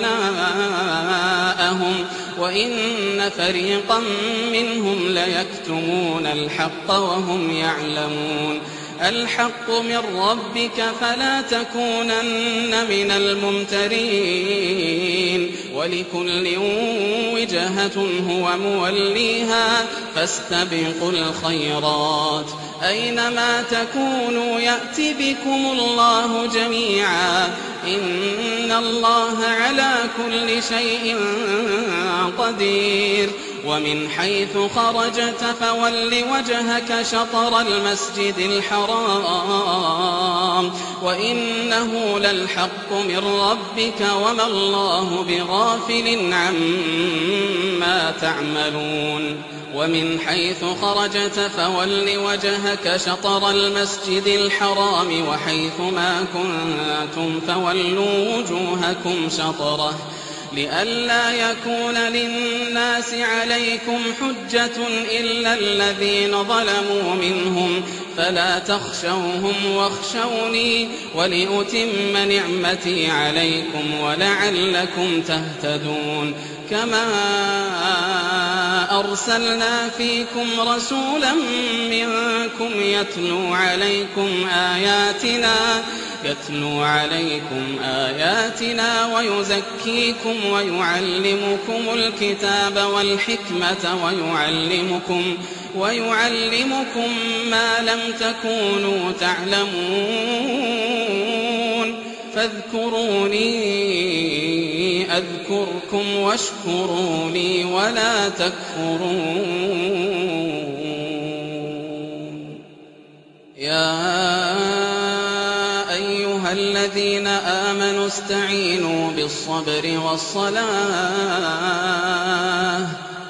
أبناءهم وإن فريقا منهم ليكتمون الحق وهم يعلمون الحق من ربك فلا تكونن من الممترين ولكل وجهة هو موليها فاستبقوا الخيرات أينما تكونوا يأت بكم الله جميعا إن الله على كل شيء قدير ومن حيث خرجت فول وجهك شطر المسجد الحرام وإنه للحق من ربك وما الله بغافل عما تعملون ومن حيث خرجت فول وجهك شطر المسجد الحرام وحيث ما كنتم فولوا وجوهكم شطره لئلا يكون للناس عليكم حجة إلا الذين ظلموا منهم فلا تخشوهم واخشوني ولأتم نعمتي عليكم ولعلكم تهتدون كما أرسلنا فيكم رسولا منكم يتلو عليكم آياتنا يتلو عليكم آياتنا ويزكيكم ويعلمكم الكتاب والحكمة ويعلمكم ويعلمكم ما لم تكونوا تعلمون فاذكروني أذكركم واشكروا لي ولا تكفرون. يا أيها الذين آمنوا استعينوا بالصبر والصلاة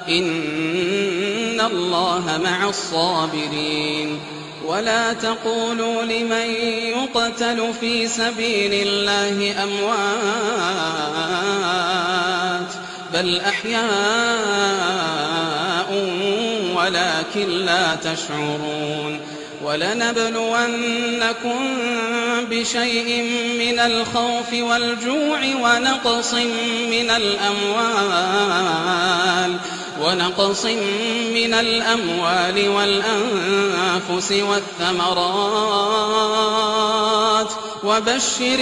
إن الله مع الصابرين. ولا تقولوا لمن يقتل في سبيل الله أموات بل أحياء ولكن لا تشعرون. ولنبلونكم بشيء من الخوف والجوع ونقص من الأموال ونقص من الأموال والأنفس والثمرات وبشر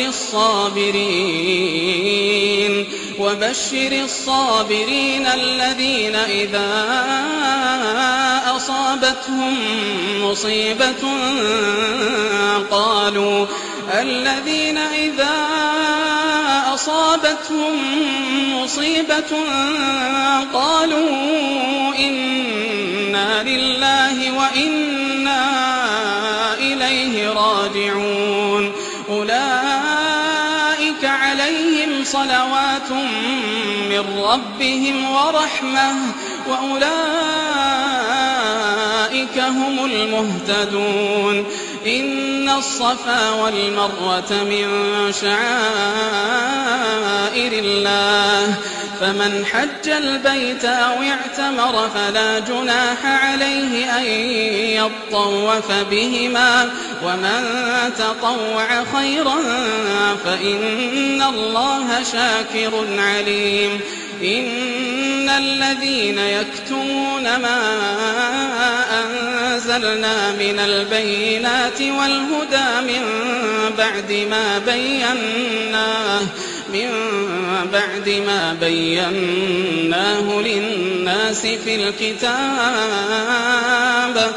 الصابرين وبشر الصابرين الذين إذا أصابتهم مصيبة قالوا الذين إذا أصابتهم مصيبة قالوا إنا لله وإنا إليه راجعون. أولئك عليهم صلوات من ربهم ورحمة وأولئك هم المهتدون. إن الصفا والمروة من شعائر الله فمن حج البيت أو اعتمر فلا جناح عليه أن يطوف بهما ومن تطوع خيرا فإن الله شاكر عليم. إن الذين يكتمون ما أنزلنا من البينات والهدى من بعد ما بيناه من بعد ما بيناه للناس في الكتاب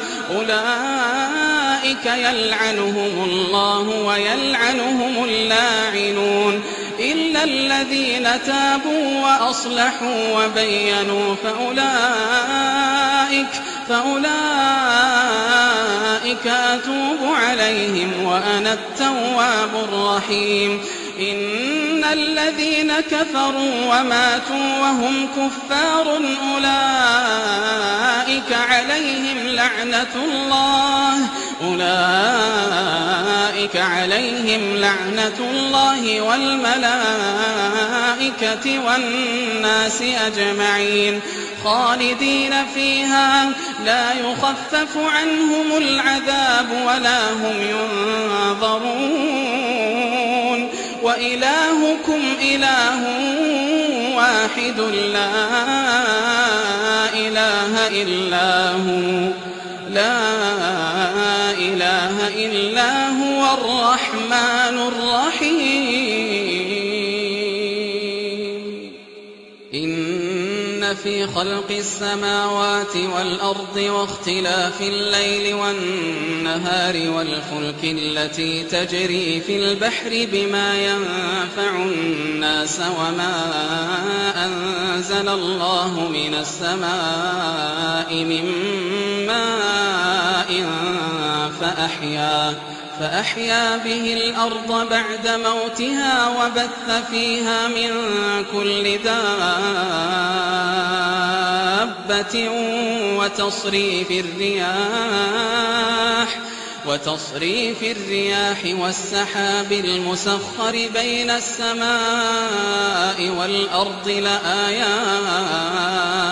أولئك يلعنهم الله ويلعنهم اللاعنون إلا الذين تابوا وأصلحوا وبينوا فأولئك فأولئك أتوب عليهم وأنا التواب الرحيم. إن الذين كفروا وماتوا وهم كفار أولئك عليهم لعنة الله أولئك عليهم لعنة الله والملائكة والناس أجمعين خالدين فيها لا يخفف عنهم العذاب ولا هم ينظرون. وإلهكم إله واحد لا إله إلا هو لا إله إلا هو الرحمن الرحيم. إن في خلق السماوات والأرض واختلاف الليل والنهار والفلك التي تجري في البحر بما ينفع الناس وما أنزل الله من السماء من ماء فأحيا فأحيا به الأرض بعد موتها وبث فيها من كل دابة وتصريف الرياح وتصريف الرياح والسحاب المسخر بين السماء والأرض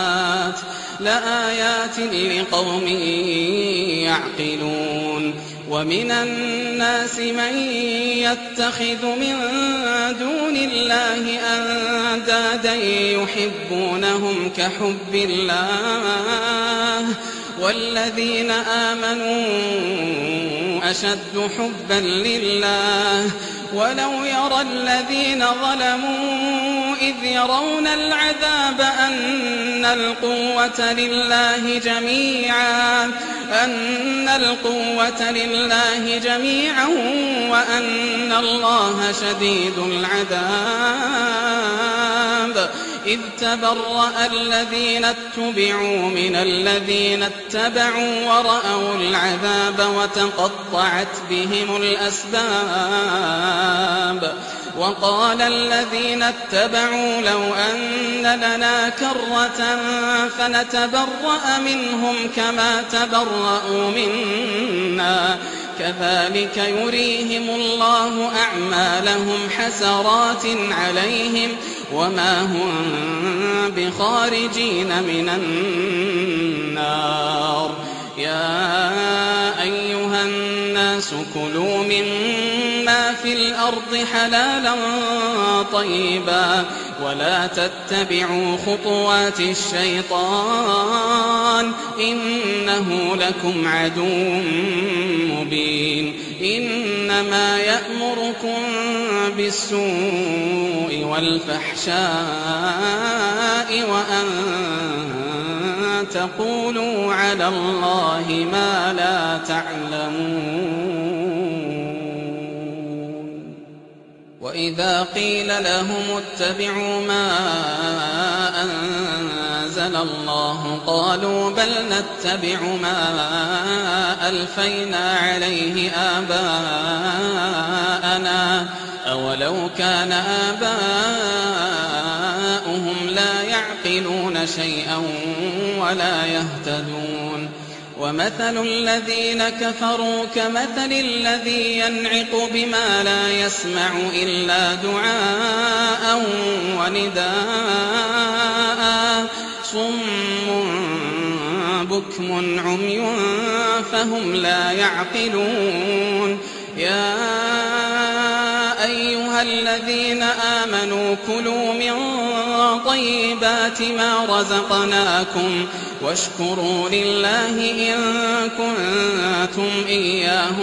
لآيات لآيات لقوم يعقلون. ومن الناس من يتخذ من دون الله أندادا يحبونهم كحب الله والذين آمنوا أشد حبا لله ولو يرى الذين ظلموا إذ يرون العذاب أن القوة لله جميعا أن القوة لله جميعا وأن الله شديد العذاب إذ تبرأ الذين اتبعوا من الذين اتبعوا ورأوا العذاب وتقطعت بهم الأسباب وقال الذين اتبعوا لو أن لنا كرة فنتبرأ منهم كما تبرأوا منا كذلك يريهم الله أعمالهم حسرات عليهم وما هم بخارجين من النار يا أيها الناس كلوا مما في الأرض حلالا طيبا ولا تتبعوا خطوات الشيطان إنه لكم عدو مبين إنما يأمركم بالسوء والفحشاء وأن تقولوا على الله ما لا تعلمون وإذا قيل لهم اتبعوا ما أنزل الله قالوا بل نتبع ما ألفينا عليه آباءنا أولو كان آباؤهم لا يعقلون شيئا ولا يهتدون ومثل الذين كفروا كمثل الذي ينعق بما لا يسمع إلا دعاء ونداء صم بكم عمي فهم لا يعقلون يا أيها الذين آمنوا كلوا من طيبات ما رزقناكم واشكروا لله إن كنتم إياه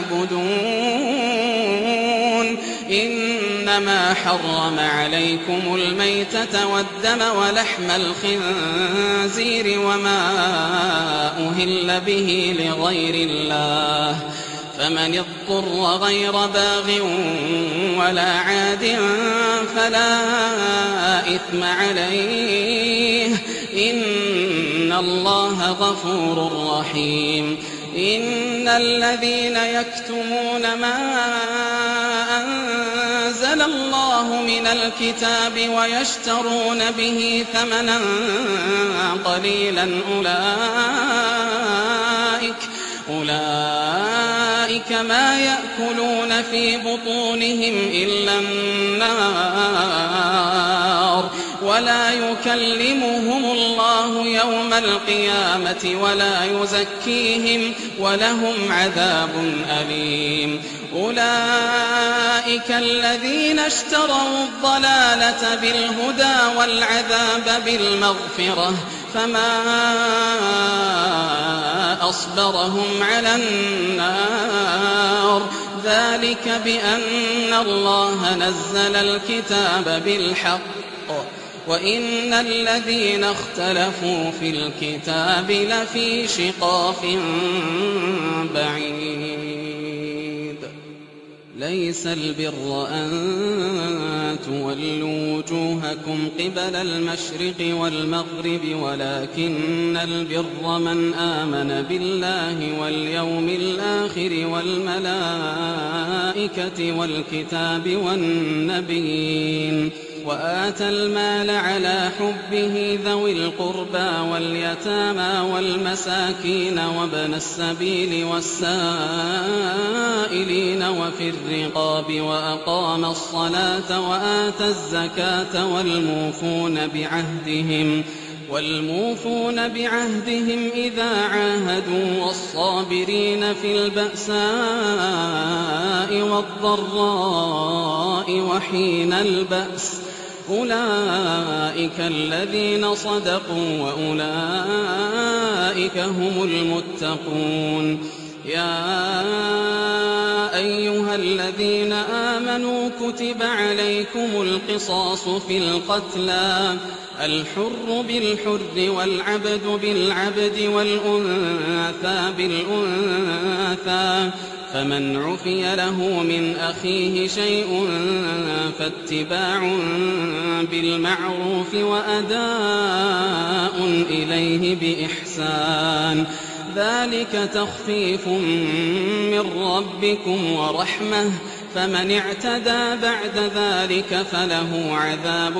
تعبدون إنما حرم عليكم الميتة والدم ولحم الخنزير وما أهل به لغير الله فمن اضطر غير باغ ولا عاد فلا إثم عليه إن الله غفور رحيم إن الذين يكتمون ما أنزل الله من الكتاب ويشترون به ثمنا قليلا أولئك أولئك ما يأكلون في بطونهم إلا النار ولا يكلمهم الله يوم القيامة ولا يزكيهم ولهم عذاب أليم أولئك الذين اشتروا الضلالة بالهدى والعذاب بالمغفرة فما أصبرهم على النار ذلك بأن الله نزل الكتاب بالحق وإن الذين اختلفوا في الكتاب لفي شقاق بعيد ليس البر أن تولوا وجوهكم قبل المشرق والمغرب ولكن البر من آمن بالله واليوم الآخر والملائكة والكتاب والنبيين وآتى المال على حبه ذوي القربى واليتامى والمساكين وابن السبيل والسائلين وفي الرقاب وأقام الصلاة وآتى الزكاة والموفون بعهدهم والموفون بعهدهم إذا عاهدوا والصابرين في البأساء والضراء وحين البأس أولئك الذين صدقوا وأولئك هم المتقون. يا أيها الذين آمنوا كتب عليكم القصاص في القتلى الحر بالحر والعبد بالعبد والأنثى بالأنثى فمن عفي له من أخيه شيء فاتباع بالمعروف وأداء إليه بإحسان ذلك تخفيف من ربكم ورحمة فمن اعتدى بعد ذلك فله عذاب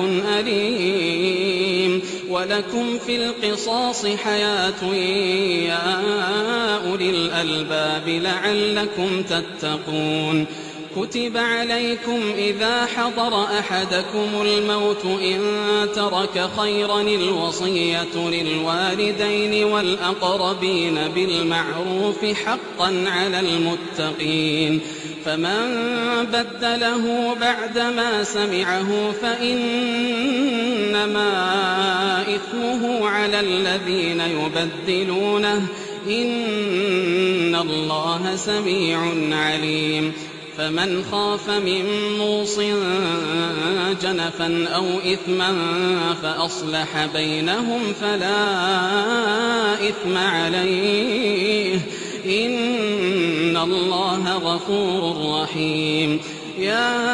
أليم. ولكم في القصاص حياة يا أولي الألباب لعلكم تتقون. كتب عليكم إذا حضر أحدكم الموت إن ترك خيرا الوصية للوالدين والأقربين بالمعروف حقا على المتقين فمن بدله بعدما سمعه فإنما إثمه على الذين يبدلونه إن الله سميع عليم. فمن خاف من موص جنفا أو إثما فأصلح بينهم فلا إثم عليه إن الله غفور رحيم. يا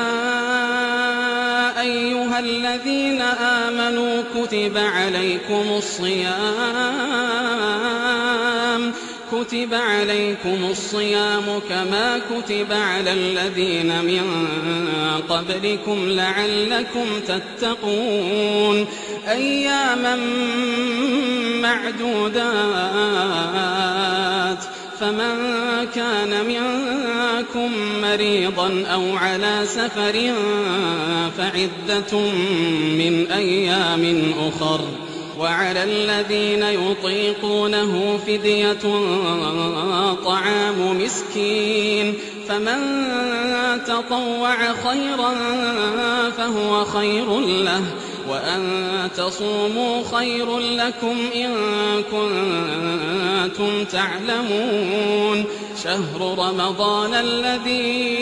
أيها الذين آمنوا كتب عليكم الصيام كتب عليكم الصيام كما كتب على الذين من قبلكم لعلكم تتقون أياما معدودات فمن كان منكم مريضا أو على سفر فعدة من أيام أخر وعلى الذين يطيقونه فدية طعام مسكين فمن تطوع خيرا فهو خير له وأن تصوموا خير لكم إن كنتم تعلمون. شهر رمضان الذي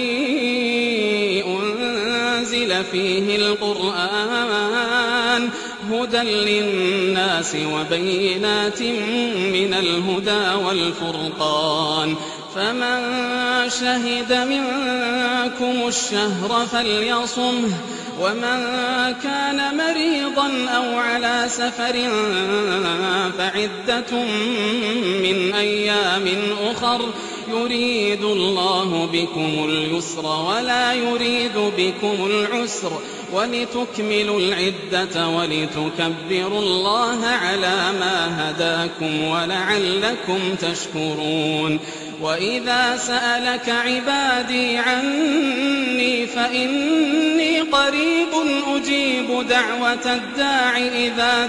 أنزل فيه القرآن هدى للناس وبينات من الهدى والفرقان فمن شهد منكم الشهر فليصمه ومن كان مريضا أو على سفر فعدة من أيام أخر يريد الله بكم اليسر ولا يريد بكم العسر ولتكملوا العدة ولتكبروا الله على ما هداكم ولعلكم تشكرون. وإذا سألك عبادي عني فإني قريب أجيب دعوة الداع إذا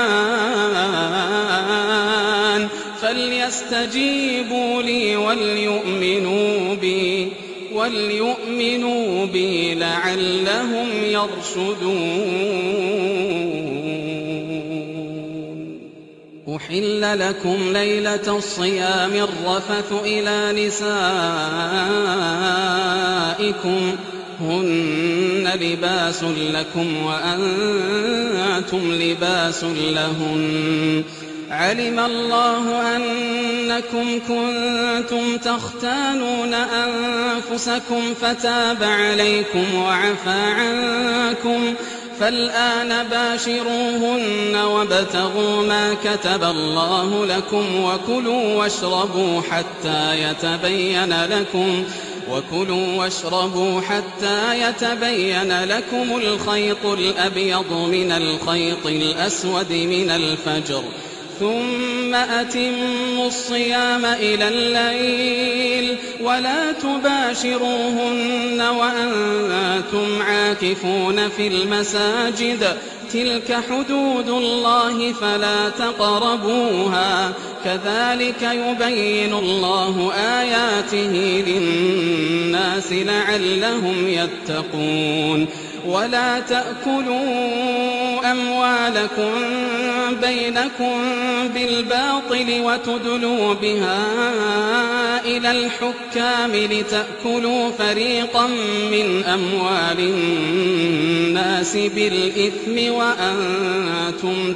دعان فليستجيبوا لي وليؤمنوا بي وليؤمنوا بي لعلهم يرشدون. أحل لكم ليلة الصيام الرفث إلى نسائكم هن لباس لكم وأنتم لباس لهن علم الله أنكم كنتم تختانون أنفسكم فتاب عليكم وعفى عنكم فالآن باشروهن وابتغوا ما كتب الله لكم وكلوا واشربوا حتى يتبين لكم وكلوا واشربوا حتى يتبين لكم الخيط الأبيض من الخيط الأسود من الفجر ثم أتموا الصيام إلى الليل ولا تباشروهن وأنتم عاكفون في المساجد تلك حدود الله فلا تقربوها كذلك يبين الله آياته للناس لعلهم يتقون ولا تأكلوا أموالكم بينكم بالباطل وتدلوا بها إلى الحكام لتأكلوا فريقا من أموال الناس بالإثم وأنتم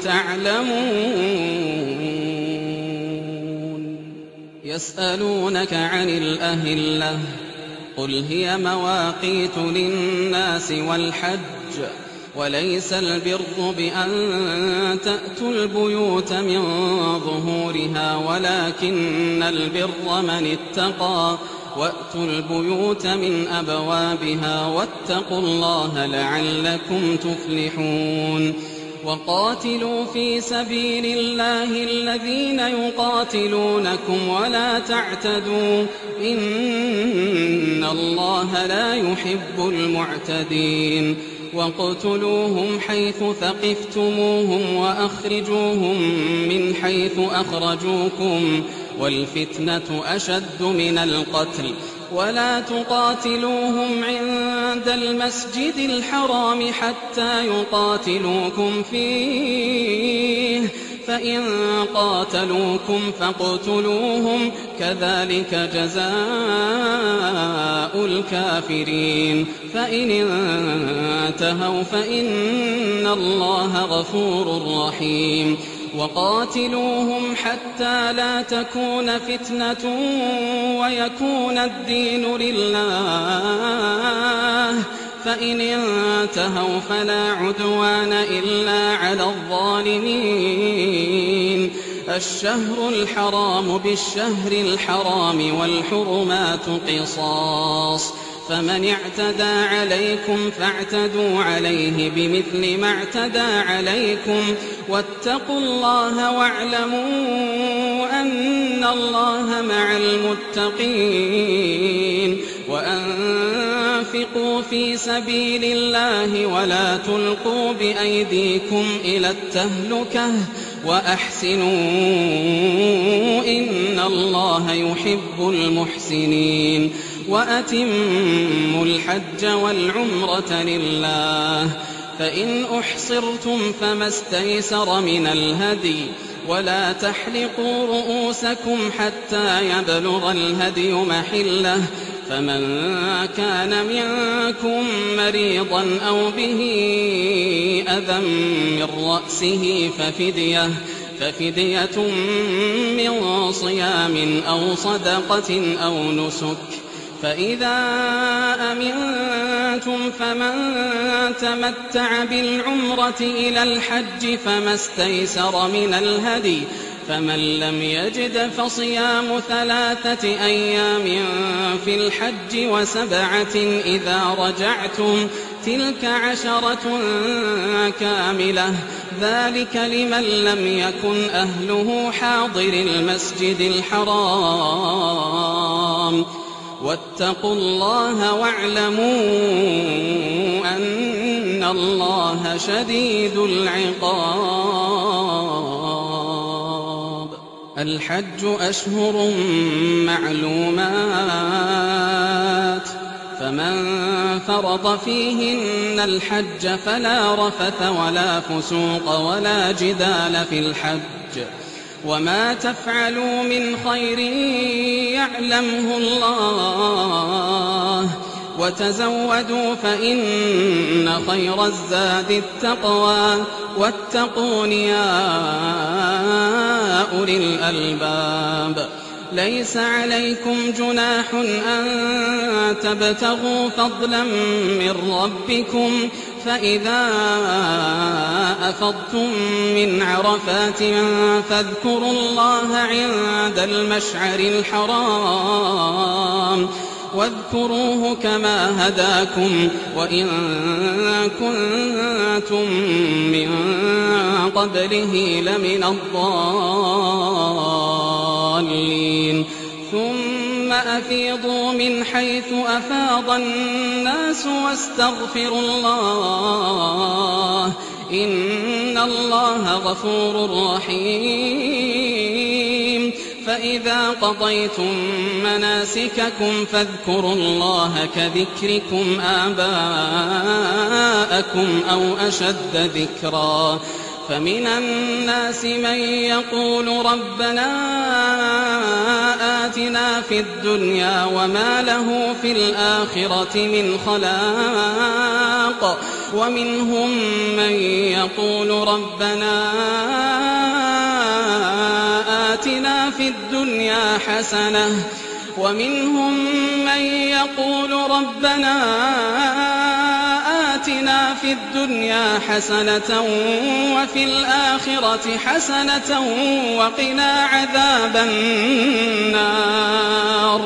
تعلمون يسألونك عن الأهلة قل هي مواقيت للناس والحج وليس البر بأن تأتوا البيوت من ظهورها ولكن البر من اتقى وأتوا البيوت من أبوابها واتقوا الله لعلكم تفلحون وقاتلوا في سبيل الله الذين يقاتلونكم ولا تعتدوا إن الله لا يحب المعتدين واقتلوهم حيث ثقفتموهم وأخرجوهم من حيث أخرجوكم والفتنة أشد من القتل ولا تقاتلوهم عند المسجد الحرام حتى يقاتلوكم فيه فإن قاتلوكم فاقتلوهم كذلك جزاء الكافرين فإن انتهوا فإن الله غفور رحيم وقاتلوهم حتى لا تكون فتنة ويكون الدين لله فإن انتهوا فلا عدوان إلا على الظالمين الشهر الحرام بالشهر الحرام والحرمات قصاص فمن اعتدى عليكم فاعتدوا عليه بمثل ما اعتدى عليكم واتقوا الله واعلموا أن الله مع المتقين وأنفقوا في سبيل الله ولا تلقوا بأيديكم إلى التهلكة وأحسنوا إن الله يحب المحسنين وأتموا الحج والعمرة لله فإن أحصرتم فما استيسر من الهدي ولا تحلقوا رؤوسكم حتى يبلغ الهدي محله فمن كان منكم مريضا أو به أذى من رأسه ففدية ففدية من صيام أو صدقة أو نسك فإذا أمنتم فمن تمتع بالعمرة إلى الحج فما استيسر من الهدي فمن لم يجد فصيام ثلاثة أيام في الحج وسبعة إذا رجعتم تلك عشرة كاملة ذلك لمن لم يكن أهله حاضر المسجد الحرام واتقوا الله واعلموا أن الله شديد العقاب الحج أشهر معلومات فمن فرض فيهن الحج فلا رفث ولا فسوق ولا جدال في الحج وما تفعلوا من خير يعلمه الله وتزودوا فإن خير الزاد التقوى واتقون يا أولي الألباب ليس عليكم جناح أن تبتغوا فضلا من ربكم فإذا أفضتم من عرفات فاذكروا الله عند المشعر الحرام واذكروه كما هداكم وإن كنتم من قبله لمن الضالين ثم أفيضوا من حيث أفاض الناس واستغفروا الله إن الله غفور رحيم فإذا قضيتم مناسككم فاذكروا الله كذكركم آباءكم أو أشد ذكرا فمن الناس من يقول ربنا آتنا في الدنيا وما له في الآخرة من خلاق ومنهم من يقول ربنا آتنا في الدنيا حسنة ومنهم من يقول ربنا آتنا في الدنيا حسنة وفي الآخرة حسنة وقنا عذاب النار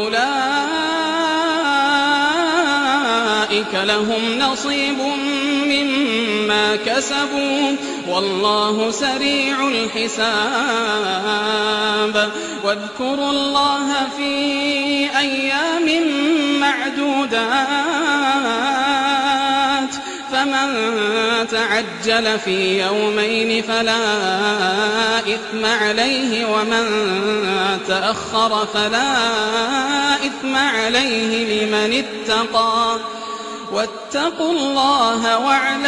أولئك لهم نصيب مما كسبوا والله سريع الحساب واذكروا الله في أيام معدودات فمن تعجل في يومين فلا إثم عليه ومن تأخر فلا إثم عليه لمن اتقى واتقوا الله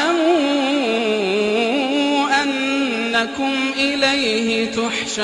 واعلموا أنكم إليه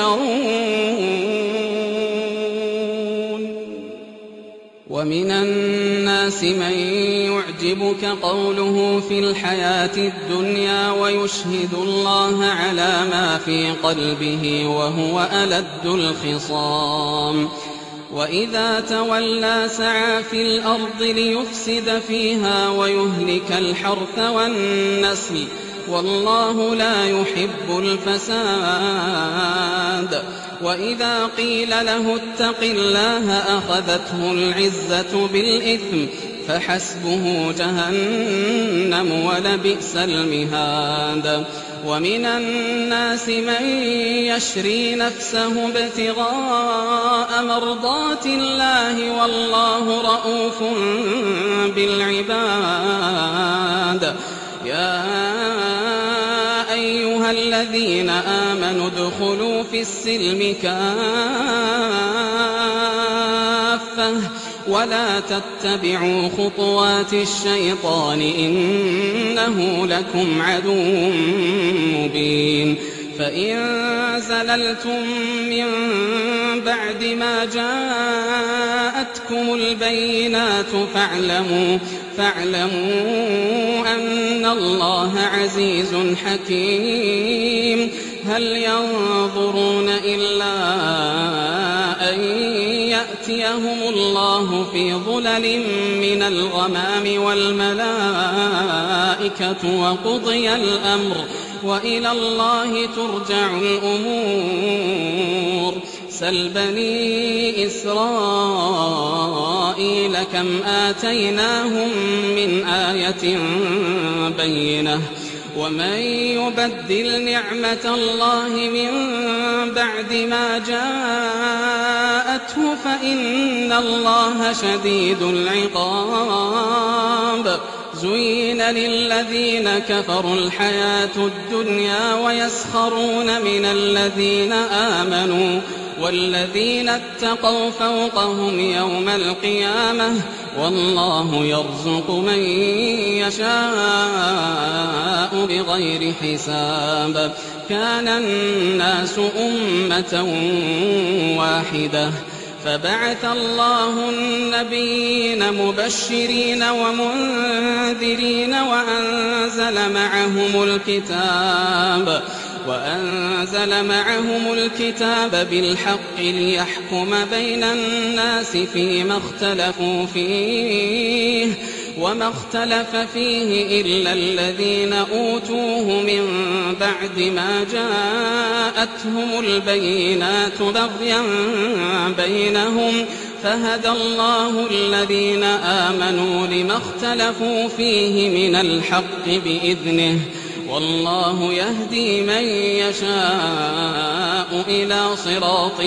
تحشرون ومن الناس من يعجبك قوله في الحياة الدنيا ويشهد الله على ما في قلبه وهو ألد الخصام وإذا تولى سعى في الأرض ليفسد فيها ويهلك الحرث والنسل والله لا يحب الفساد وإذا قيل له اتق الله أخذته العزة بالإثم فحسبه جهنم ولبئس المهاد ومن الناس من يشري نفسه ابتغاء مرضات الله والله رؤوف بالعباد يا أيها الذين آمنوا ادخلوا في السلم كافة ولا تتبعوا خطوات الشيطان إنه لكم عدو مبين فإن زللتم من بعد ما جاءتكم البينات فاعلموا فاعلموا أن الله عزيز حكيم هل ينظرون إلا أن يأتيهم الله في ظلل من الغمام والملائكة وقضي الأمر وإلى الله ترجع الأمور سل بني إسرائيل كم آتيناهم من آية بينة ومن يبدل نعمة الله من بعد ما جاءته فإن الله شديد العقاب زين للذين كفروا الحياة الدنيا ويسخرون من الذين آمنوا والذين اتقوا فوقهم يوم القيامة والله يرزق من يشاء بغير حساب كان الناس أمة واحدة فبعث الله النبيين مبشرين ومنذرين وأنزل معهم الكتاب وأنزل معهم الكتاب بالحق ليحكم بين الناس فيما اختلفوا فيه وما اختلف فيه إلا الذين أوتوه من بعد ما جاءتهم البينات بغيا بينهم فهدى الله الذين آمنوا لما اختلفوا فيه من الحق بإذنه والله يهدي من يشاء إلى صراط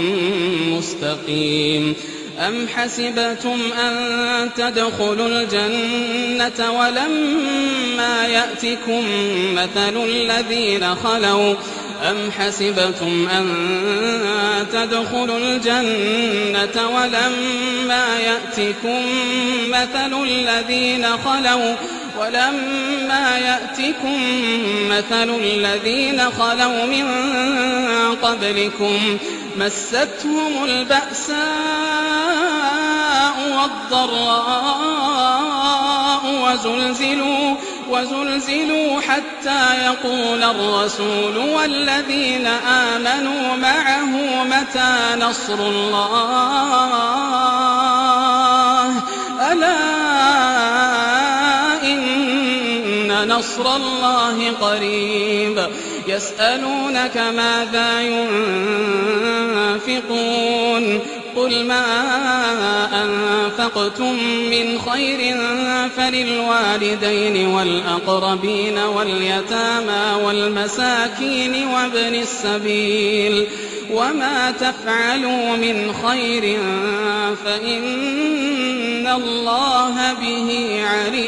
مستقيم. أم حسبتم أن تدخلوا الجنة ولما يأتكم مثل الذين خلوا أم حسبتم أن تدخلوا الجنة ولما يأتكم مثل الذين خلوا ولما يأتكم مثل الذين خلوا من قبلكم مستهم البأساء والضراء وزلزلوا وزلزلوا حتى يقول الرسول والذين آمنوا معه متى نصر الله ألا إن نصر الله قريب. يسألونك ماذا ينفقون قل ما أنفقتم من خير فللوالدين والأقربين واليتامى والمساكين وابن السبيل وما تفعلوا من خير فإن الله به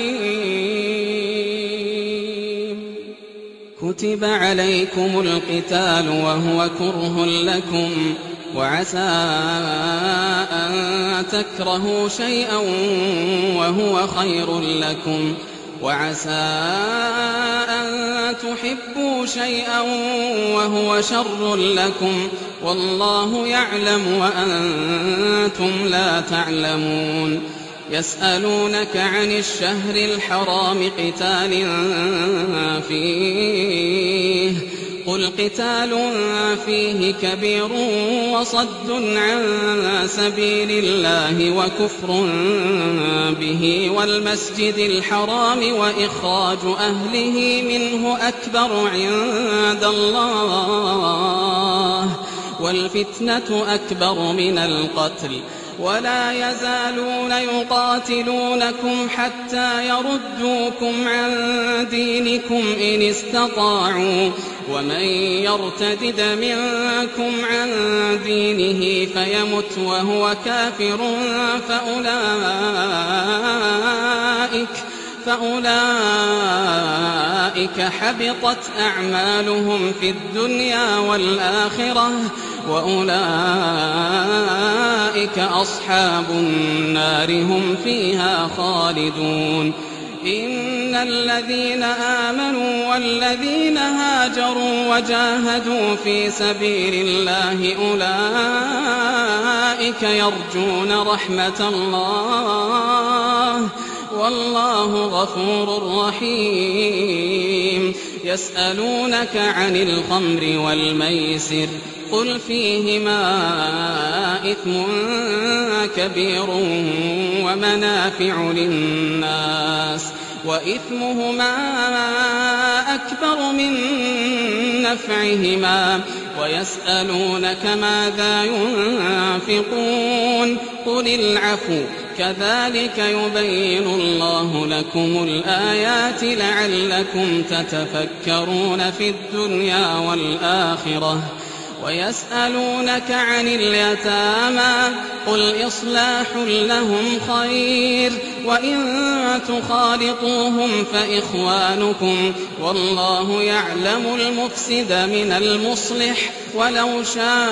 عليم. كتب عليكم القتال وهو كره لكم وعسى أن تكرهوا شيئا وهو خير لكم وعسى أن تحبوا شيئا وهو شر لكم والله يعلم وأنتم لا تعلمون. يسألونك عن الشهر الحرام قتال فيه قل قتال فيه كبير وصد عن سبيل الله وكفر به والمسجد الحرام وإخراج أهله منه أكبر عند الله والفتنة أكبر من القتل ولا يزالون يقاتلونكم حتى يردوكم عن دينكم إن استطاعوا ومن يرتدد منكم عن دينه فيمت وهو كافر فأولئك فأولئك حبطت أعمالهم في الدنيا والآخرة وأولئك أصحاب النار هم فيها خالدون. إن الذين آمنوا والذين هاجروا وجاهدوا في سبيل الله أولئك يرجون رحمة الله والله غفور رحيم. يسألونك عن الخمر والميسر قل فيهما إثم كبير ومنافع للناس وإثمهما أكبر من نفعهما ويسألونك ماذا ينفقون قل العفو كذلك يبين الله لكم الآيات لعلكم تتفكرون في الدنيا والآخرة. ويسألونك عن اليتامى قل إصلاح لهم خير وإن تخالطوهم فإخوانكم والله يعلم المفسد من المصلح ولو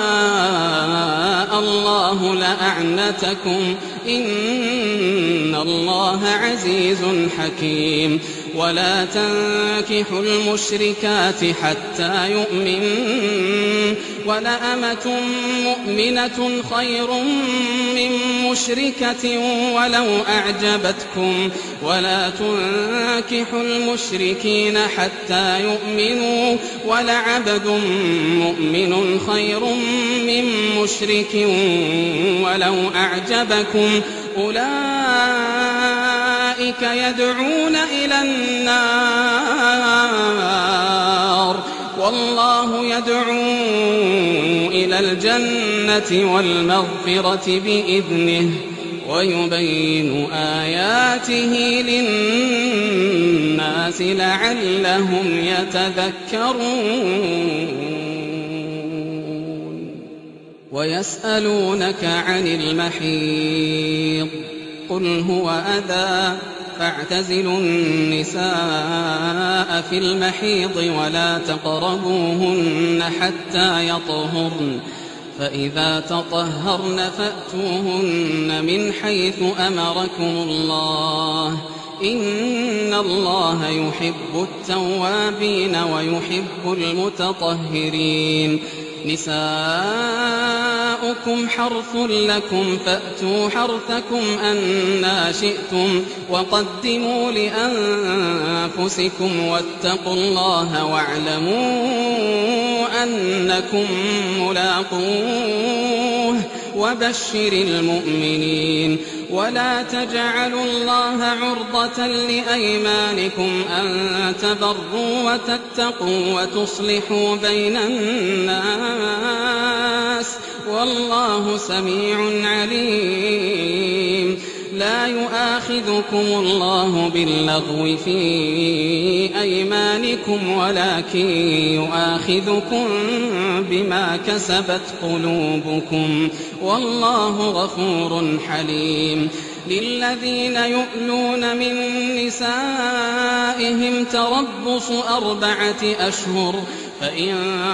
شاء الله لأعنتكم إن الله عزيز حكيم. ولا تنكحوا المشركات حتى يؤمنوا ولأمة مؤمنة خير من مشركة ولو أعجبتكم ولا تنكحوا المشركين حتى يؤمنوا ولعبد مؤمن خير من مشرك ولو أعجبكم أولئك يدعون إلى النار والله يدعو إلى الجنة والمغفرة بإذنه ويبين آياته للناس لعلهم يتذكرون ويسألونك عن المحيض قل هو أذى فاعتزلوا النساء في المحيض ولا تقربوهن حتى يطهرن فإذا تطهرن فأتوهن من حيث أمركم الله إن الله يحب التوابين ويحب المتطهرين نساؤكم حرث لكم فأتوا حرثكم أنى شئتم وقدموا لأنفسكم واتقوا الله واعلموا أنكم ملاقوه وبشر المؤمنين ولا تجعلوا الله عرضة لأيمانكم أن تبروا وتتقوا وتصلحوا بين الناس والله سميع عليم لا يؤاخذكم الله باللغو في أيمانكم ولكن يؤاخذكم بما كسبت قلوبكم والله غفور حليم للذين يؤلون من نسائهم تربص أربعة أشهر فإن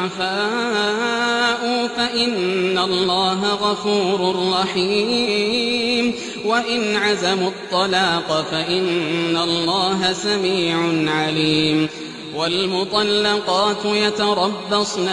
فاءوا فإن الله غفور رحيم وإن عزموا الطلاق فإن الله سميع عليم والمطلقات يتربصن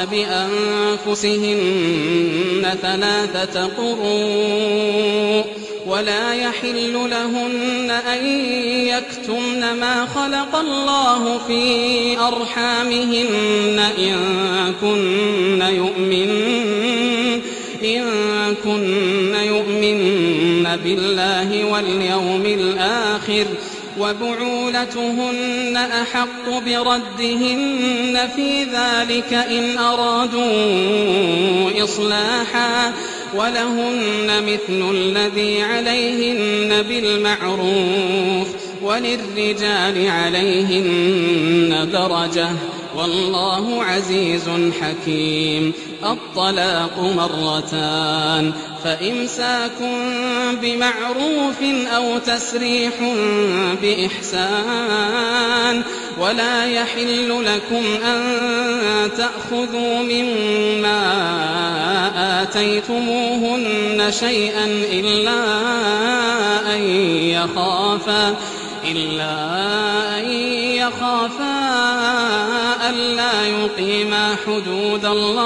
بأنفسهن ثلاثة قروء ولا يحل لهن أن يكتمن ما خلق الله في أرحامهن إن كن يؤمن إن كن يؤمن بالله واليوم الآخر وبعولتهن أحق بردهن في ذلك إن أرادوا إصلاحا ولهن مثل الذي عليهن بالمعروف وللرجال عليهن درجة والله عزيز حكيم الطلاق مرتان فإمساك بمعروف أو تسريح بإحسان ولا يحل لكم أن تأخذوا مما آتيتموهن شيئا إلا أن يخافا إلا أن يخافا ألا يقيما حدود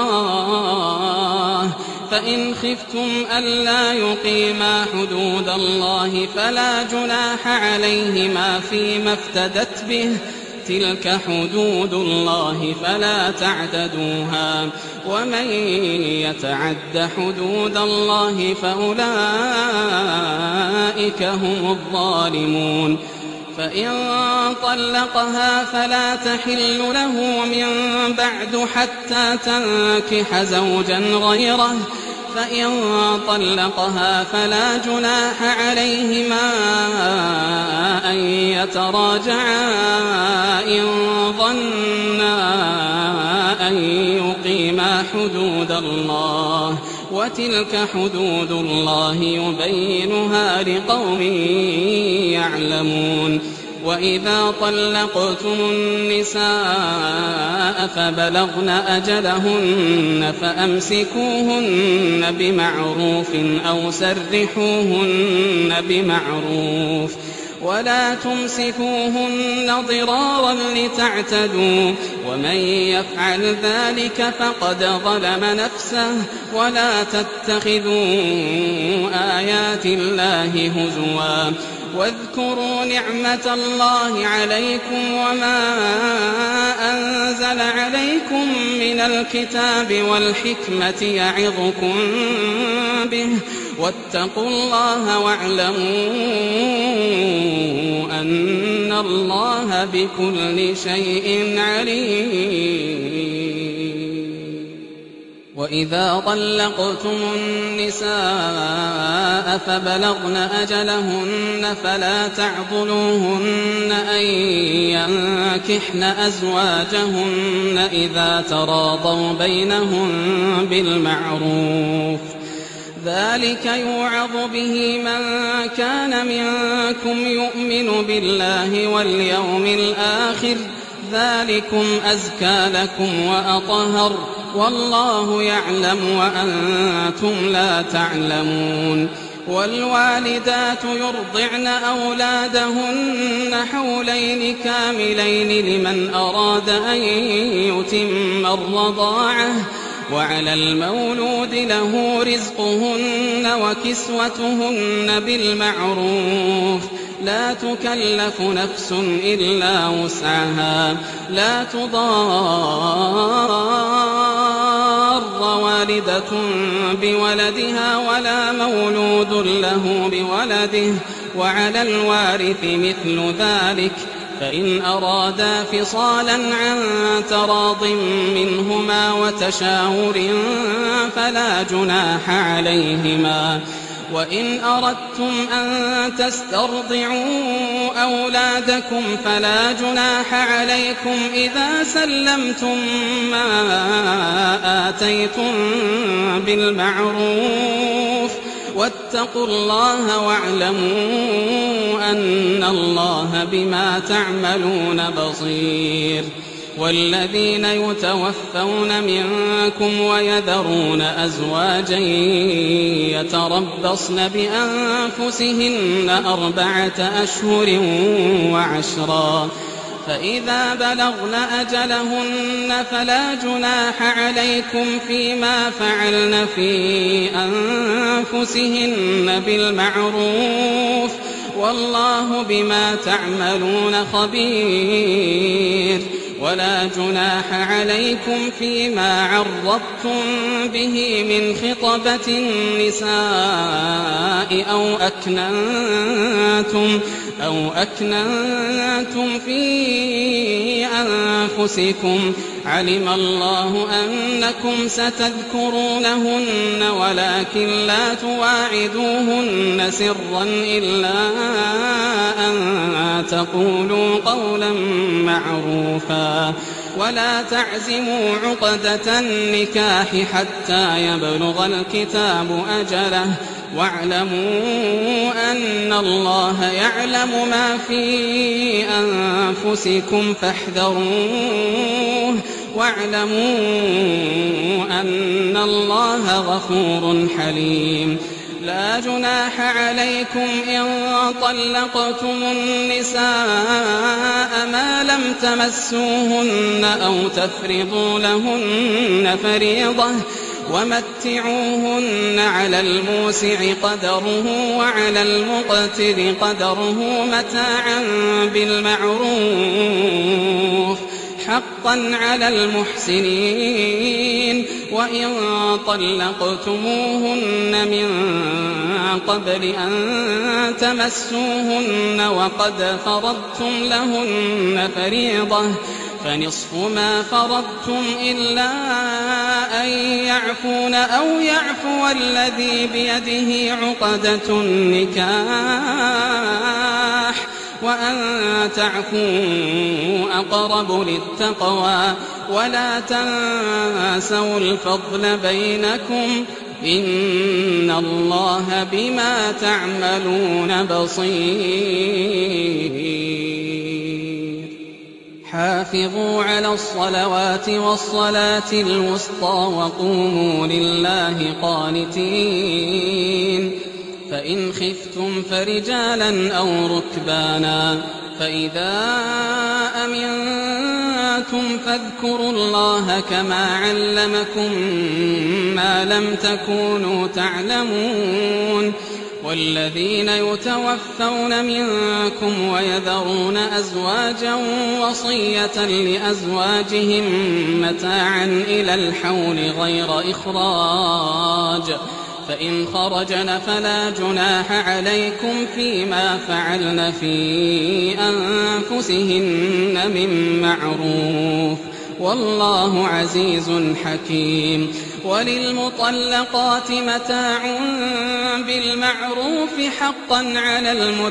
الله فإن خفتم ألا يقيما حدود الله فلا جناح عليهما فيما افتدت به تلك حدود الله فلا تعتدوها ومن يتعد حدود الله فأولئك هم الظالمون فإن طلقها فلا تحل له من بعد حتى تنكح زوجا غيره فإن طلقها فلا جناح عليهما أن يتراجعا إن ظنا أن يقيما حدود الله وتلك حدود الله يبينها لقوم يعلمون وإذا طلقتم النساء فبلغن أجلهن فأمسكوهن بمعروف أو سرحوهن بمعروف ولا تمسكوهن ضرارا لتعتدوا ومن يفعل ذلك فقد ظلم نفسه ولا تتخذوا آيات الله هزوا واذكروا نعمة الله عليكم وما أنزل عليكم من الكتاب والحكمة يعظكم به واتقوا الله واعلموا أن الله بكل شيء عليم. وإذا طلقتم النساء فبلغن أجلهن فلا تعضلوهن أن ينكحن أزواجهن إذا تراضوا بينهم بالمعروف، ذلك يوعظ به من كان منكم يؤمن بالله واليوم الآخر، ذلكم أزكى لكم وأطهر، والله يعلم وأنتم لا تعلمون. والوالدات يرضعن أولادهن حولين كاملين لمن أراد أن يتم الرضاعة، وعلى المولود له رزقهن وكسوتهن بالمعروف، لا تكلف نفس إلا وسعها، لا تضار والدة بولدها ولا مولود له بولده، وعلى الوارث مثل ذلك، فإن أرادا فصالا عن تراض منهما وتشاور فلا جناح عليهما. وإن أردتم أن تسترضعوا أولادكم فلا جناح عليكم إذا سلمتم ما آتيتم بالمعروف، واتقوا الله واعلموا أن الله بما تعملون بصير. والذين يتوفون منكم ويذرون أزواجا يتربصن بأنفسهن أربعة أشهر وعشرا، فإذا بلغن أجلهن فلا جناح عليكم فيما فعلن في أنفسهن بالمعروف، والله بما تعملون خبير. ولا جناح عليكم فيما عرضتم به من خطبة النساء أو أكننتم أو أكننتم في أنفسكم، علم الله أنكم ستذكرونهن ولكن لا تواعدوهن سرا إلا أن تقولوا قولا معروفا، ولا تعزموا عقدة النكاح حتى يبلغ الكتاب أجله، واعلموا أن الله يعلم ما في أنفسكم فاحذروه، واعلموا أن الله غفور حليم. لا جناح عليكم إن طلقتم النساء ما لم تمسوهن أو تفرضوا لهن فريضة، ومتعوهن على الموسع قدره وعلى المقتر قدره متاعا بالمعروف، حقا على المحسنين. وإن طلقتموهن من قبل أن تمسوهن وقد فرضتم لهن فريضة فنصف ما فرضتم إلا أن يعفون أو يعفو الذي بيده عقدة النكاح، وأن تعفوا أقرب للتقوى، ولا تنسوا الفضل بينكم، إن الله بما تعملون بصير. حافظوا على الصلوات والصلاة الوسطى وقوموا لله قانتين، فإن خفتم فرجالا أو ركبانا، فإذا أمنتم فاذكروا الله كما علمكم ما لم تكونوا تعلمون. والذين يتوفون منكم ويذرون أزواجا وصية لأزواجهم متاعا إلى الحول غير إخراج، فإن خرجن فلا جناح عليكم فيما فعلن في أنفسهن أنفسهن من معروف والله عزيز حكيم. وللمطلقات متاع بالمعروف حقا على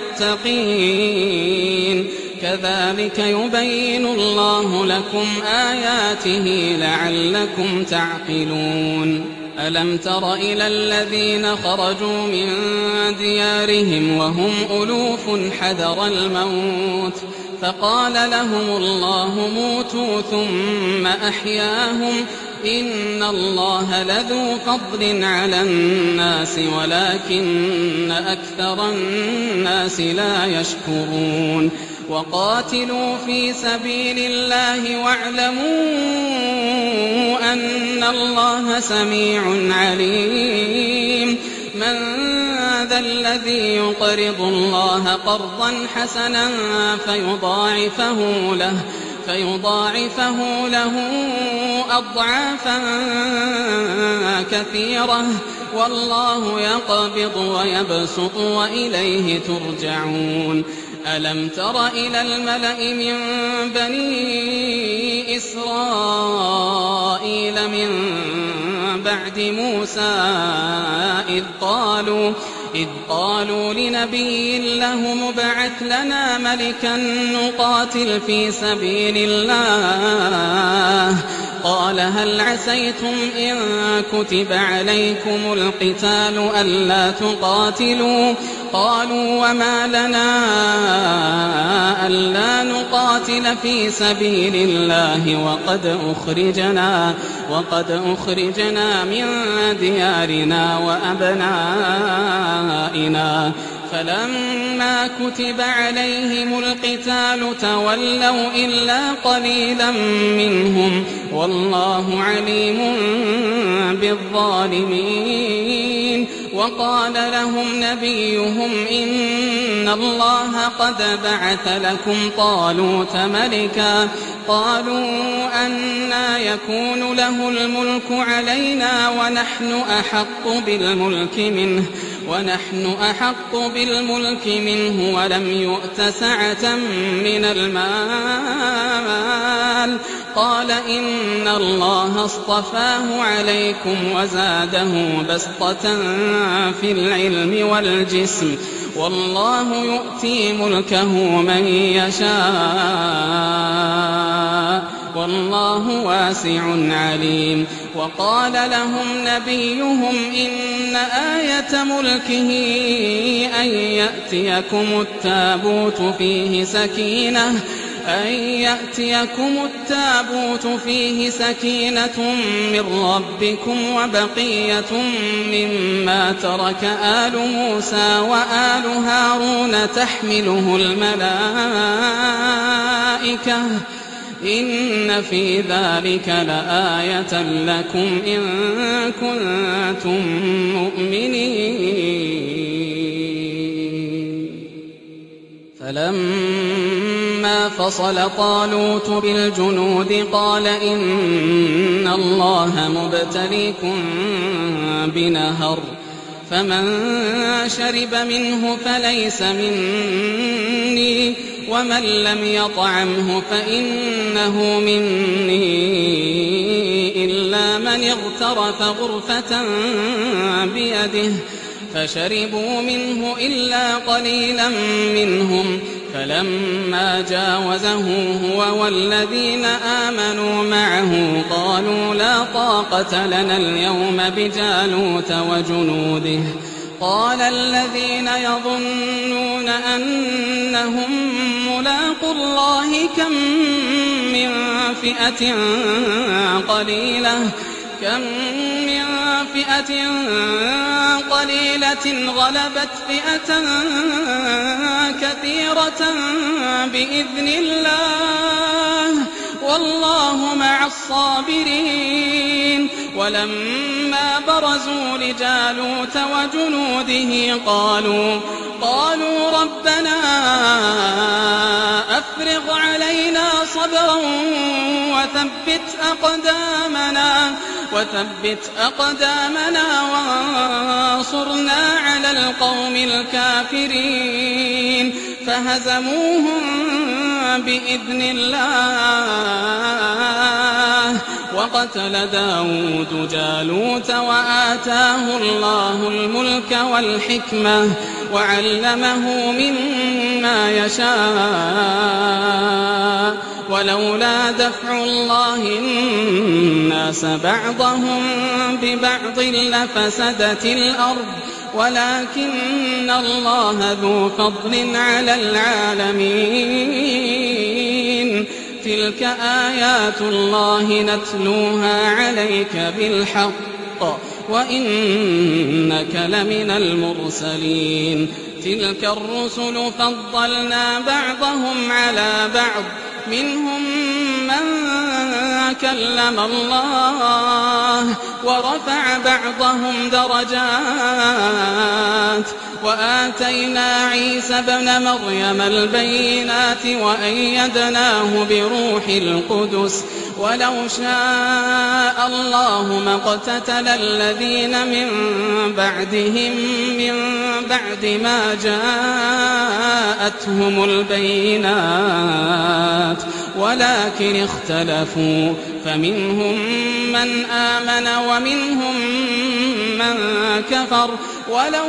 المتقين كذلك يبين الله لكم آياته لعلكم تعقلون. ألم تر إلى الذين خرجوا من ديارهم وهم ألوف حذر الموت فقال لهم الله موتوا ثم أحياهم إن الله لذو فضل على الناس ولكن أكثر الناس لا يشكرون. وقاتلوا في سبيل الله واعلموا أن الله سميع عليم. من ذا الذي يقرض الله قرضا حسنا فيضاعفه له فيضاعفه له أضعافا كثيرة والله يقبض ويبسط وإليه ترجعون. ألم تر إلى الملأ من بني إسرائيل من بعد موسى إذ قالوا إذ قالوا لنبي له ابعث لنا ملكا نقاتل في سبيل الله قال هل عسيتم إن كتب عليكم القتال ألا تقاتلوا قالوا وما لنا ألا نقاتل في سبيل الله وقد أخرجنا وقد أخرجنا من ديارنا وأبنائنا فلما كتب عليهم القتال تولوا إلا قليلا منهم والله عليم بالظالمين. وقال لهم نبيهم إن الله قد بعث لكم طالوت ملكا قالوا أنى يكون له الملك علينا ونحن أحق بالملك منه ونحن أحق بالملك منه ولم يؤت سعة من المال قال إن الله اصطفاه عليكم وزاده بسطة في العلم والجسم والله يؤتي ملكه من يشاء والله واسع عليم. وقال لهم نبيهم إن آية ملكه أن يأتيكم التابوت فيه سكينة أن يأتيكم التابوت فيه سكينة من ربكم وبقية مما ترك آل موسى وآل هارون تحمله الملائكة إن في ذلك لآية لكم إن كنتم مؤمنين. فلما فصل طالوت بالجنود قال إن الله مبتليكم بنهر فمن شرب منه فليس مني ومن لم يطعمه فإنه مني إلا من اغترف غرفة بيده فشربوا منه إلا قليلا منهم فلما جاوزه هو والذين آمنوا معه قالوا لا طاقة لنا اليوم بجالوت وجنوده قال الذين يظنون أنهم ملاقو الله كم من فئة قليلة كم من فئة قليلة غلبت فئة كثيرة بإذن الله والله مع الصابرين. ولما برزوا لجالوت وجنوده قالوا قالوا ربنا أفرغ علينا صبرا وثبت أقدامنا وثبت أقدامنا وانصرنا على القوم الكافرين فهزموهم بإذن الله. وقتل داود جالوت وآتاه الله الملك والحكمة وعلمه مما يشاء. ولولا دفع الله الناس بعضهم ببعض لفسدت الأرض ولكن الله ذو فضل على العالمين. تلك آيات الله نتلوها عليك بالحق وإنك لمن المرسلين. تلك الرسل فضلنا بعضهم على بعض منهم من كلم الله ورفع بعضهم درجات. وآتينا عيسى ابن مريم البينات وأيدناه بروح القدس. ولو شاء الله ما اقتتل الذين من بعدهم من بعد ما جاءتهم البينات ولكن اختلفوا فمنهم من آمن ومنهم من كفر. ولو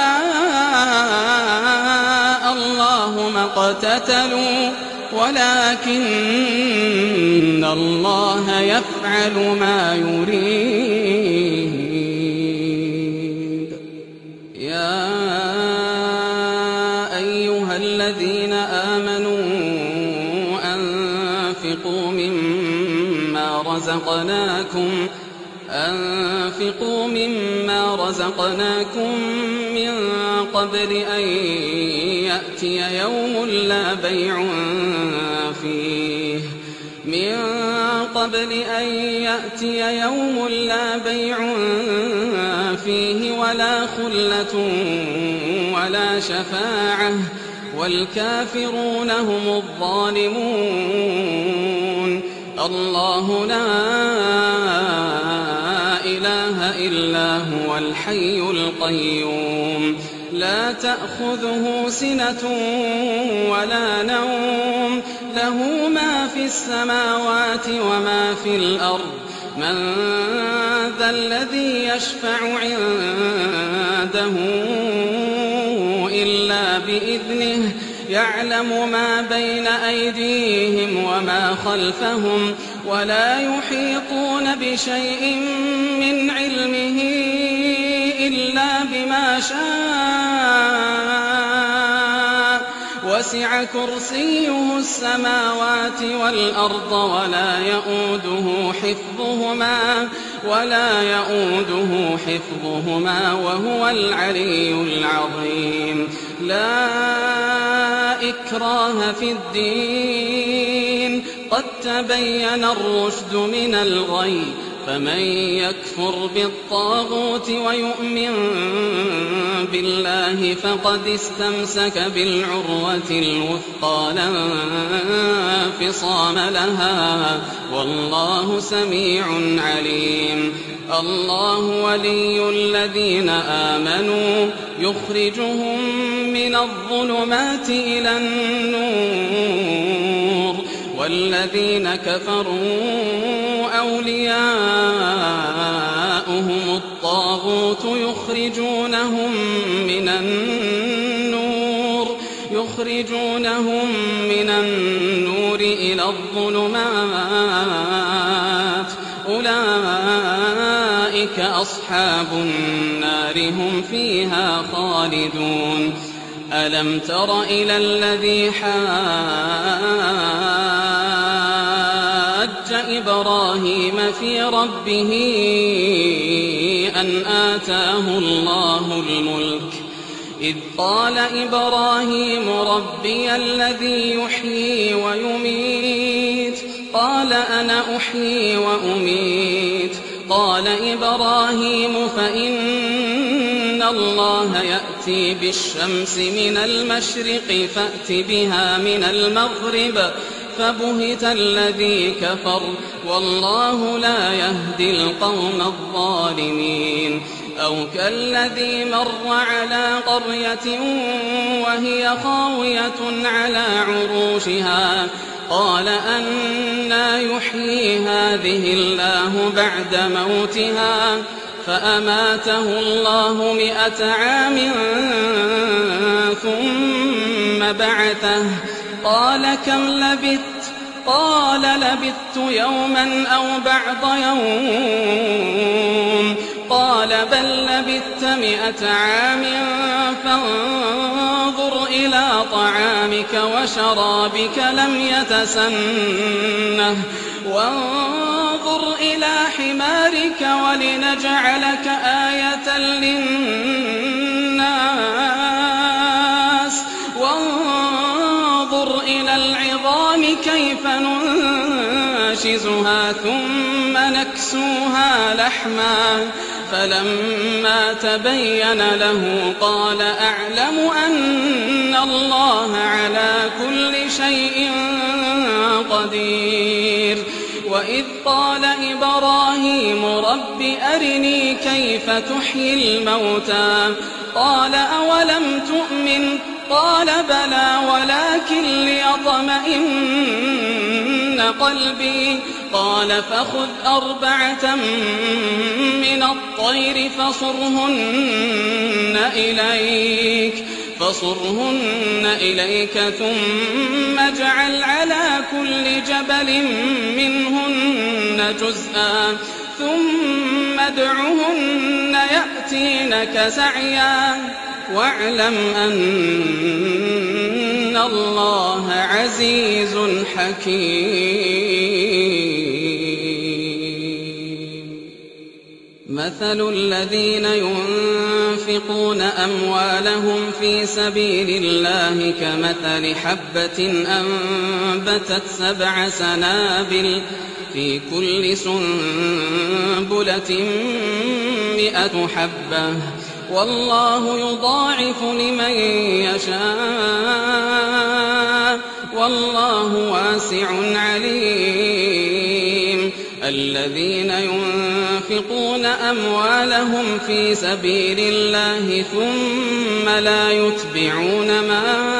شاء الله ما اقتتلوا ولكن الله يفعل ما يريد. يا أيها الذين آمنوا أنفقوا مما رزقناكم أنفقوا مما رزقناكم من قبل أن يأتي يوم لا بيع فيه من قبل أن يأتي يوم لا بيع فيه ولا خلة ولا شفاعة والكافرون هم الظالمون. الله لا إله إلا هو الحي القيوم لا تأخذه سنة ولا نوم له ما في السماوات وما في الأرض. من ذا الذي يشفع عنده إلا بإذنه يعلم ما بين أيديهم وما خلفهم ولا يحيطون بشيء من علمه إلا بما شاء. وسع كرسيه السماوات والأرض ولا يؤوده حفظهما ولا يؤوده حفظهما وهو العلي العظيم. لا إكراه في الدين قد تبين الرشد من الغي. فمن يكفر بالطاغوت ويؤمن بالله فقد استمسك بالعروة الوثقى لا انفصام لها والله سميع عليم. الله ولي الذين آمنوا يخرجهم من الظلمات إلى النور والذين كفروا أولياؤهم الطاغوت يخرجونهم من النور يخرجونهم من النور إلى الظلمات. أولئك أصحاب النار هم فيها خالدون. ألم تر إلى الذي حاج إبراهيم في ربه أن آتاه الله الملك إذ قال إبراهيم ربي الذي يحيي ويميت قال أنا أحيي وأميت. قال إبراهيم فإن الله يأتي بالشمس من المشرق فأت بها من المغرب فبهت الذي كفر والله لا يهدي القوم الظالمين. أو كالذي مر على قرية وهي خاوية على عروشها قال أنى يحيي هذه الله بعد موتها فأماته الله مئة عام ثم بعثه قال كم لبثت قال لبثت يوما أو بعض يوم قال بل لبثت مئة عام فانظر إلى طعامك وشرابك لم يتسنه وانظر إلى حمارك ولنجعلك آية للناس وانظر إلى العظام كيف ننشزها ثم نكسوها لحما فلما تبين له قال أعلم أن الله على كل شيء قدير وإذ قال إبراهيم رب أرني كيف تحيي الموتى قال أولم تؤمن قال بلى ولكن ليطمئن قلبي قال فخذ أربعة من الطير فصرهن إليك فصرهن إليك ثم اجعل على كل جبل منهن جزءا ثم ادعهن يأتينك سعيا واعلم أن الله عزيز حكيم. مثل الذين ينفقون أموالهم في سبيل الله كمثل حبة أنبتت سبع سنابل في كل سنبلة مئة حبة والله يضاعف لمن يشاء والله واسع عليم. الذين ينفقون أموالهم في سبيل الله ثم لا يتبعون ما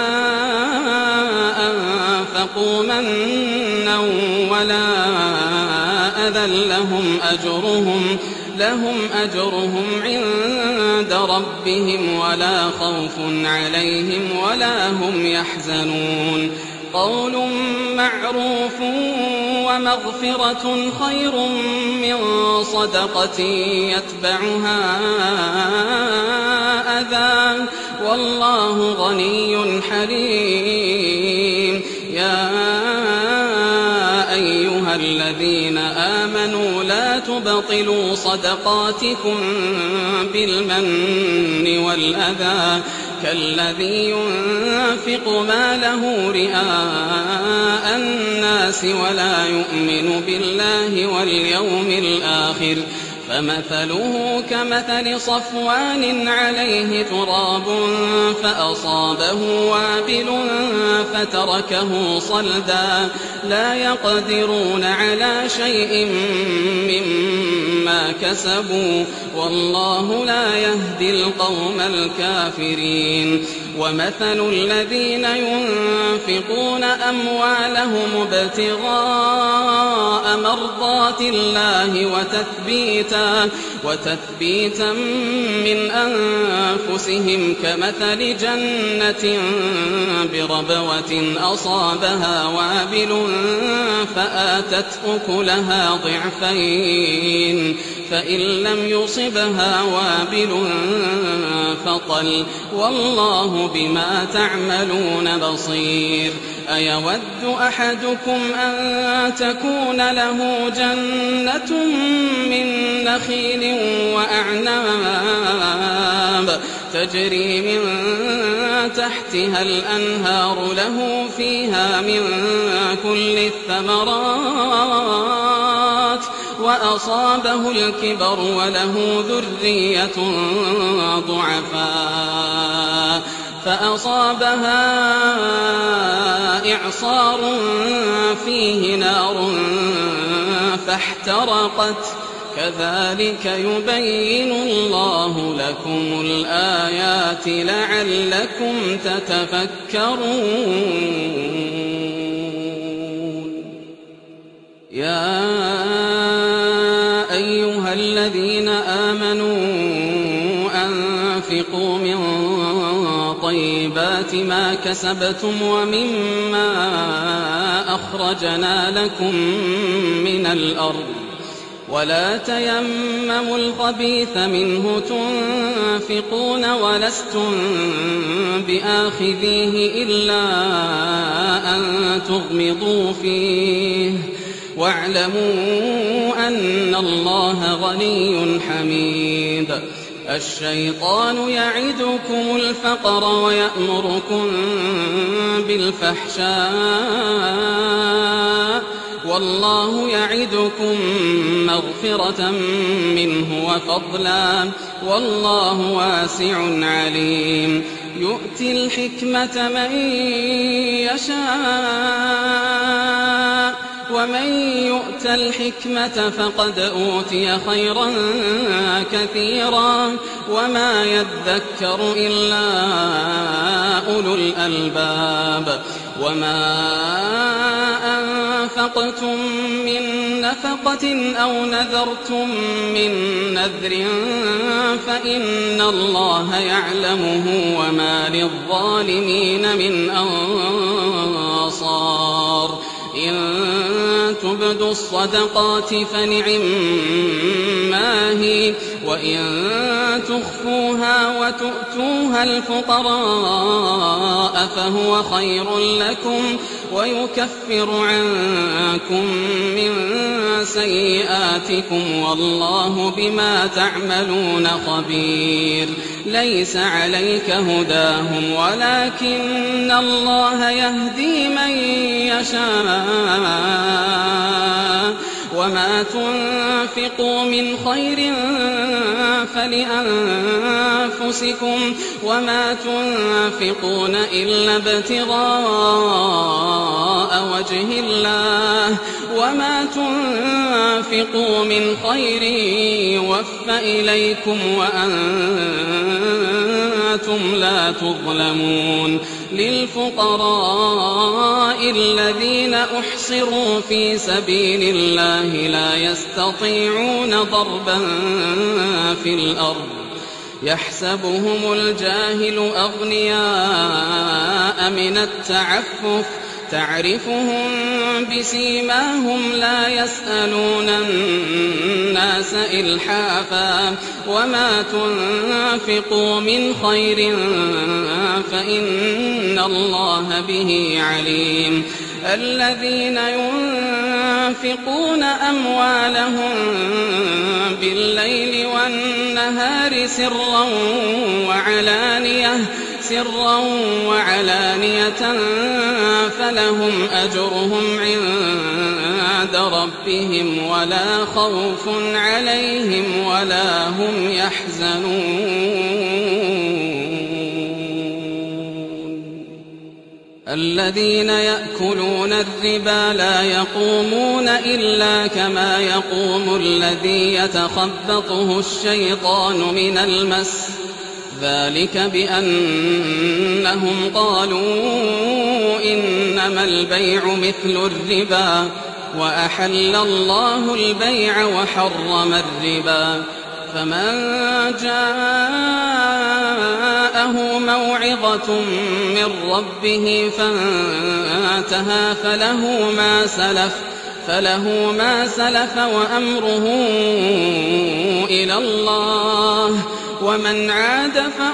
أنفقوا منا ولا أذى لهم أجرهم لهم أجرهم عند ربهم ولا خوف عليهم ولا هم يحزنون. قول معروف ومغفرة خير من صدقة يتبعها أذى والله غني حليم. يا أيها الذين آمنوا لا تبطلوا صدقاتكم بالمن والأذى كالذي ينفق ماله رئاء الناس ولا يؤمن بالله واليوم الآخر فمثله كمثل صفوان عليه تراب فأصابه وابل فتركه صلدا لا يقدرون على شيء مما كسبوا والله لا يهدي القوم الكافرين. ومثل الذين ينفقون أموالهم ابتغاء مرضات الله وتثبيتا, وتثبيتا من أنفسهم كمثل جنة بربوة أصابها وابل فآتت أكلها ضعفين فإن لم يصبها وابل فطل والله بما تعملون بصير. أيود أحدكم أن تكون له جنة من نخيل وأعناب تجري من تحتها الأنهار له فيها من كل الثمرات وأصابه الكبر وله ذرية ضعفاء فأصابها إعصار فيه نار فاحترقت كذلك يبين الله لكم الآيات لعلكم تتفكرون. يا أيها الذين آمنوا أنفقوا من طيبات ما كسبتم ومما أخرجنا لكم من الأرض ولا تيمموا الخبيث منه تنفقون ولستم بآخذيه إلا أن تغمضوا فيه واعلموا أن الله غني حميد. الشيطان يعدكم الفقر ويأمركم بالفحشاء والله يعدكم مغفرة منه وفضلا والله واسع عليم. يؤتي الحكمة من يشاء ومن يؤت الحكمة فقد أوتي خيرا كثيرا وما يذكر إلا أولو الألباب. وما أنفقتم من نفقة أو نذرتم من نذر فإن الله يعلمه وما للظالمين من أنصار. إن تبدوا الصدقات فنعما هي وإن تخفوها وتؤتوها الفقراء فهو خير لكم ويكفر عنكم من سيئاتكم والله بما تعملون خبير. ليس عليك هداهم ولكن الله يهدي من يشاء وما تنفقوا من خير فلأنفسكم وما تنفقون إلا ابتغاء وجه الله وما تنفقوا من خير يوفى إليكم وأنتم لا تظلمون. للفقراء الذين أحصروا في سبيل الله لا يستطيعون ضربا في الأرض يحسبهم الجاهل أغنياء من التعفف تعرفهم بسيماهم لا يسألون الناس إلحافا وما تنفقوا من خير فإن الله به عليم. الذين ينفقون أموالهم بالليل والنهار سرا وعلانية سرا وعلانية فلهم أجرهم عند ربهم ولا خوف عليهم ولا هم يحزنون. الذين يأكلون الربا لا يقومون إلا كما يقوم الذي يتخبطه الشيطان من المس ذلك بأنهم قالوا إنما البيع مثل الربا وأحل الله البيع وحرم الربا. فمن جاءه موعظة من ربه فانتهى فله ما سلف فله ما سلف وأمره إلى الله ومن عاد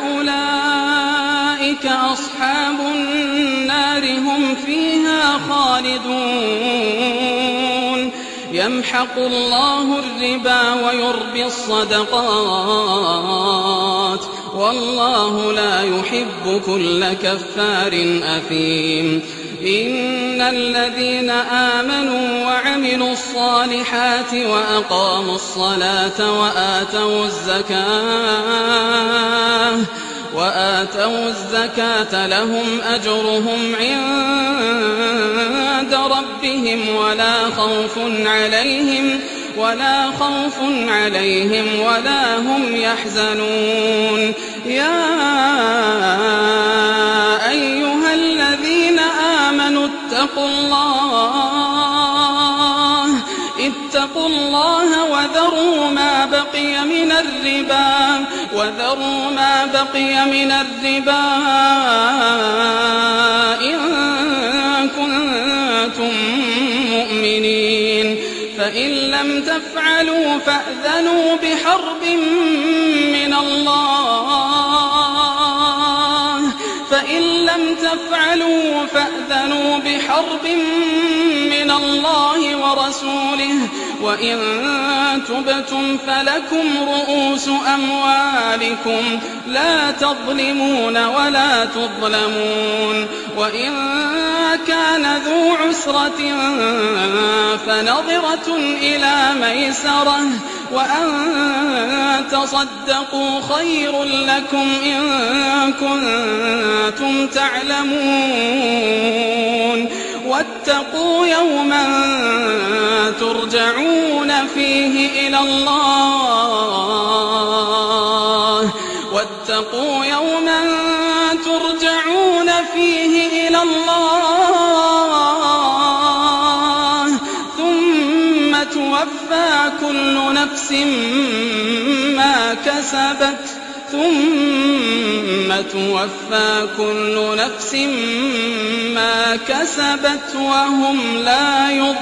فأولئك أصحاب النار هم فيها خالدون. يمحق الله الربا ويربي الصدقات والله لا يحب كل كفار أثيم. إن الذين آمنوا وعملوا الصالحات وأقاموا الصلاة وآتوا الزكاة وآتوا الزكاة لهم أجرهم عند ربهم ولا خوف عليهم ولا خوف عليهم ولا هم يحزنون يا أيها الذين آمنوا اتقوا الله اتقوا الله وذروا ما بقي من الربا وذروا ما بقي من الربا إن كنتم مؤمنين فإن لم تفعلوا فأذنوا بحرب من الله فإن لم تفعلوا فأذنوا بحرب من الله ورسوله وإن تبتم فلكم رؤوس أموالكم لا تظلمون ولا تظلمون وإن كان ذو عسرة فنظرة إلى ميسرة وأن تصدقوا خير لكم إن كنتم تعلمون واتقوا يوما ترجعون فيه إلى الله واتقوا يوما ترجعون فيه إلى الله ثم توفى كل نفس ما كسبت ثم توفى كل نفس ما كسبت وهم لا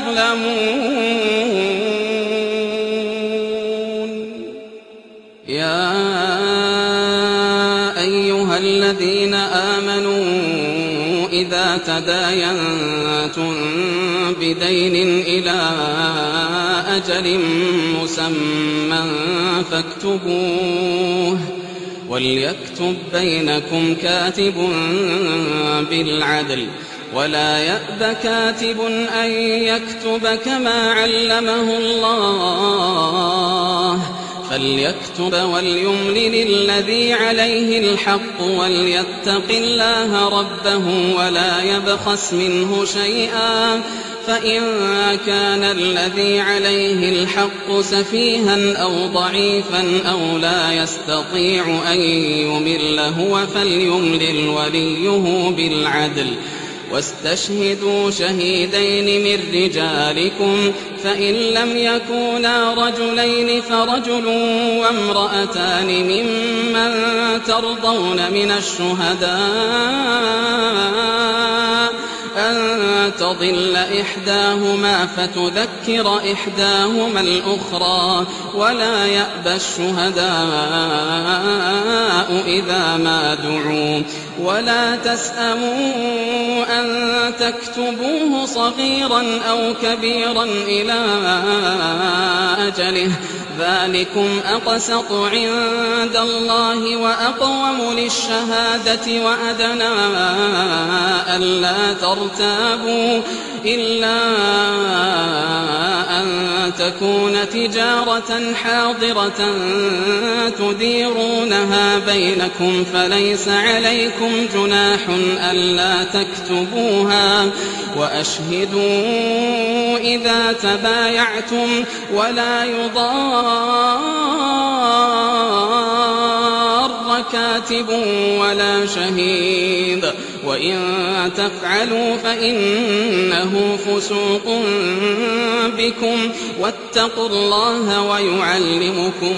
يظلمون يا أيها الذين آمنوا إذا تداينتم بدين إلى أجل مسمى فاكتبوه وليكتب بينكم كاتب بالعدل ولا يأب كاتب أن يكتب كما علمه الله فليكتب وليملل الذي عليه الحق وليتق الله ربه ولا يبخس منه شيئا فإن كان الذي عليه الحق سفيها أو ضعيفا أو لا يستطيع أن يمل هو فليملل وليه بالعدل واستشهدوا شهيدين من رجالكم فإن لم يكونا رجلين فرجل وامرأتان ممن ترضون من الشهداء أن تضل إحداهما فتذكر إحداهما الأخرى ولا يأبى الشهداء إذا ما دعوا ولا تسأموا أن تكتبوه صغيرا أو كبيرا إلى أجله ذلكم أقسط عند الله وأقوم للشهادة وأدنى ألا ترتابوا إلا أن تكون تجارة حاضرة تديرونها بينكم فليس عليكم جناح ألا تكتبوها وأشهدوا إذا تبايعتم ولا يضار كاتب ولا شهيد وإن تفعلوا فإنه فسوق بكم واتقوا الله ويعلمكم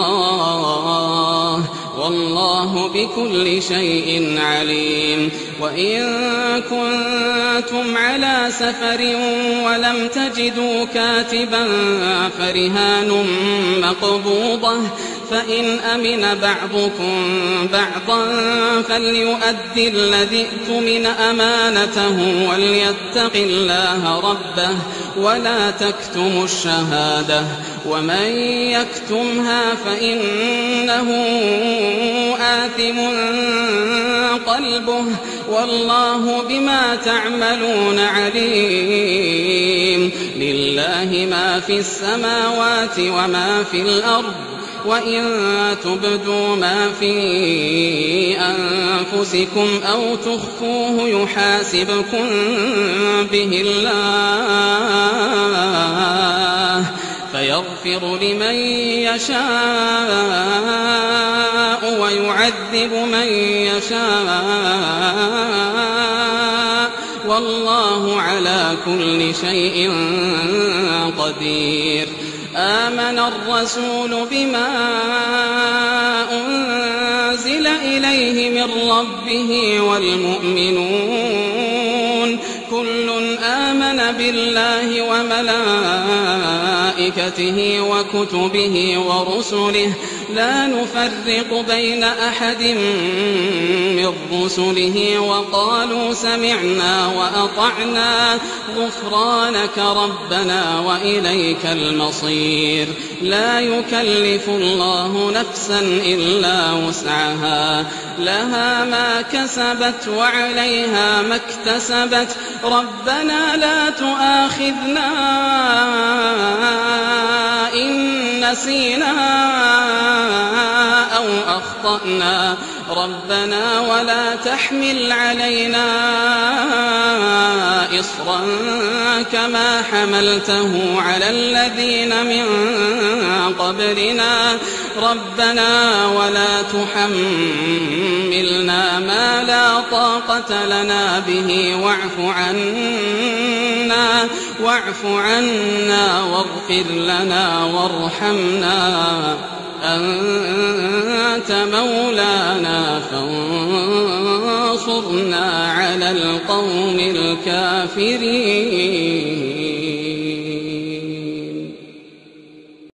الله والله بكل شيء عليم وإن كنتم على سفر ولم تجدوا كاتبا فرهان مقبوضة فإن أمن بعضكم بعضا فليؤدي الذي اؤتمن أمانته وليتق الله ربه ولا تكتموا الشهادة ومن يكتمها فإنه آثم قلبه والله بما تعملون عليم لله ما في السماوات وما في الأرض وإن تبدوا ما في أنفسكم أو تخفوه يحاسبكم به الله يغفر لمن يشاء ويعذب من يشاء والله على كل شيء قدير. آمن الرسول بما أنزل إليه من ربه والمؤمنون كل آمن بالله وملائكته وكتبه ورسله لا نفرق بين أحد من رسله وقالوا سمعنا وأطعنا غفرانك ربنا وإليك المصير. لا يكلف الله نفسا إلا وسعها لها ما كسبت وعليها ما اكتسبت ربنا لا تؤاخذنا إن نسينا أو أخطأنا ربنا ولا تحمل علينا إصرا كما حملته على الذين من قبلنا ربنا ولا تحملنا ما لا طاقة لنا به واعف عنا واعف عنا واغفر لنا وارحمنا أنت مولانا فانصرنا على القوم الكافرين.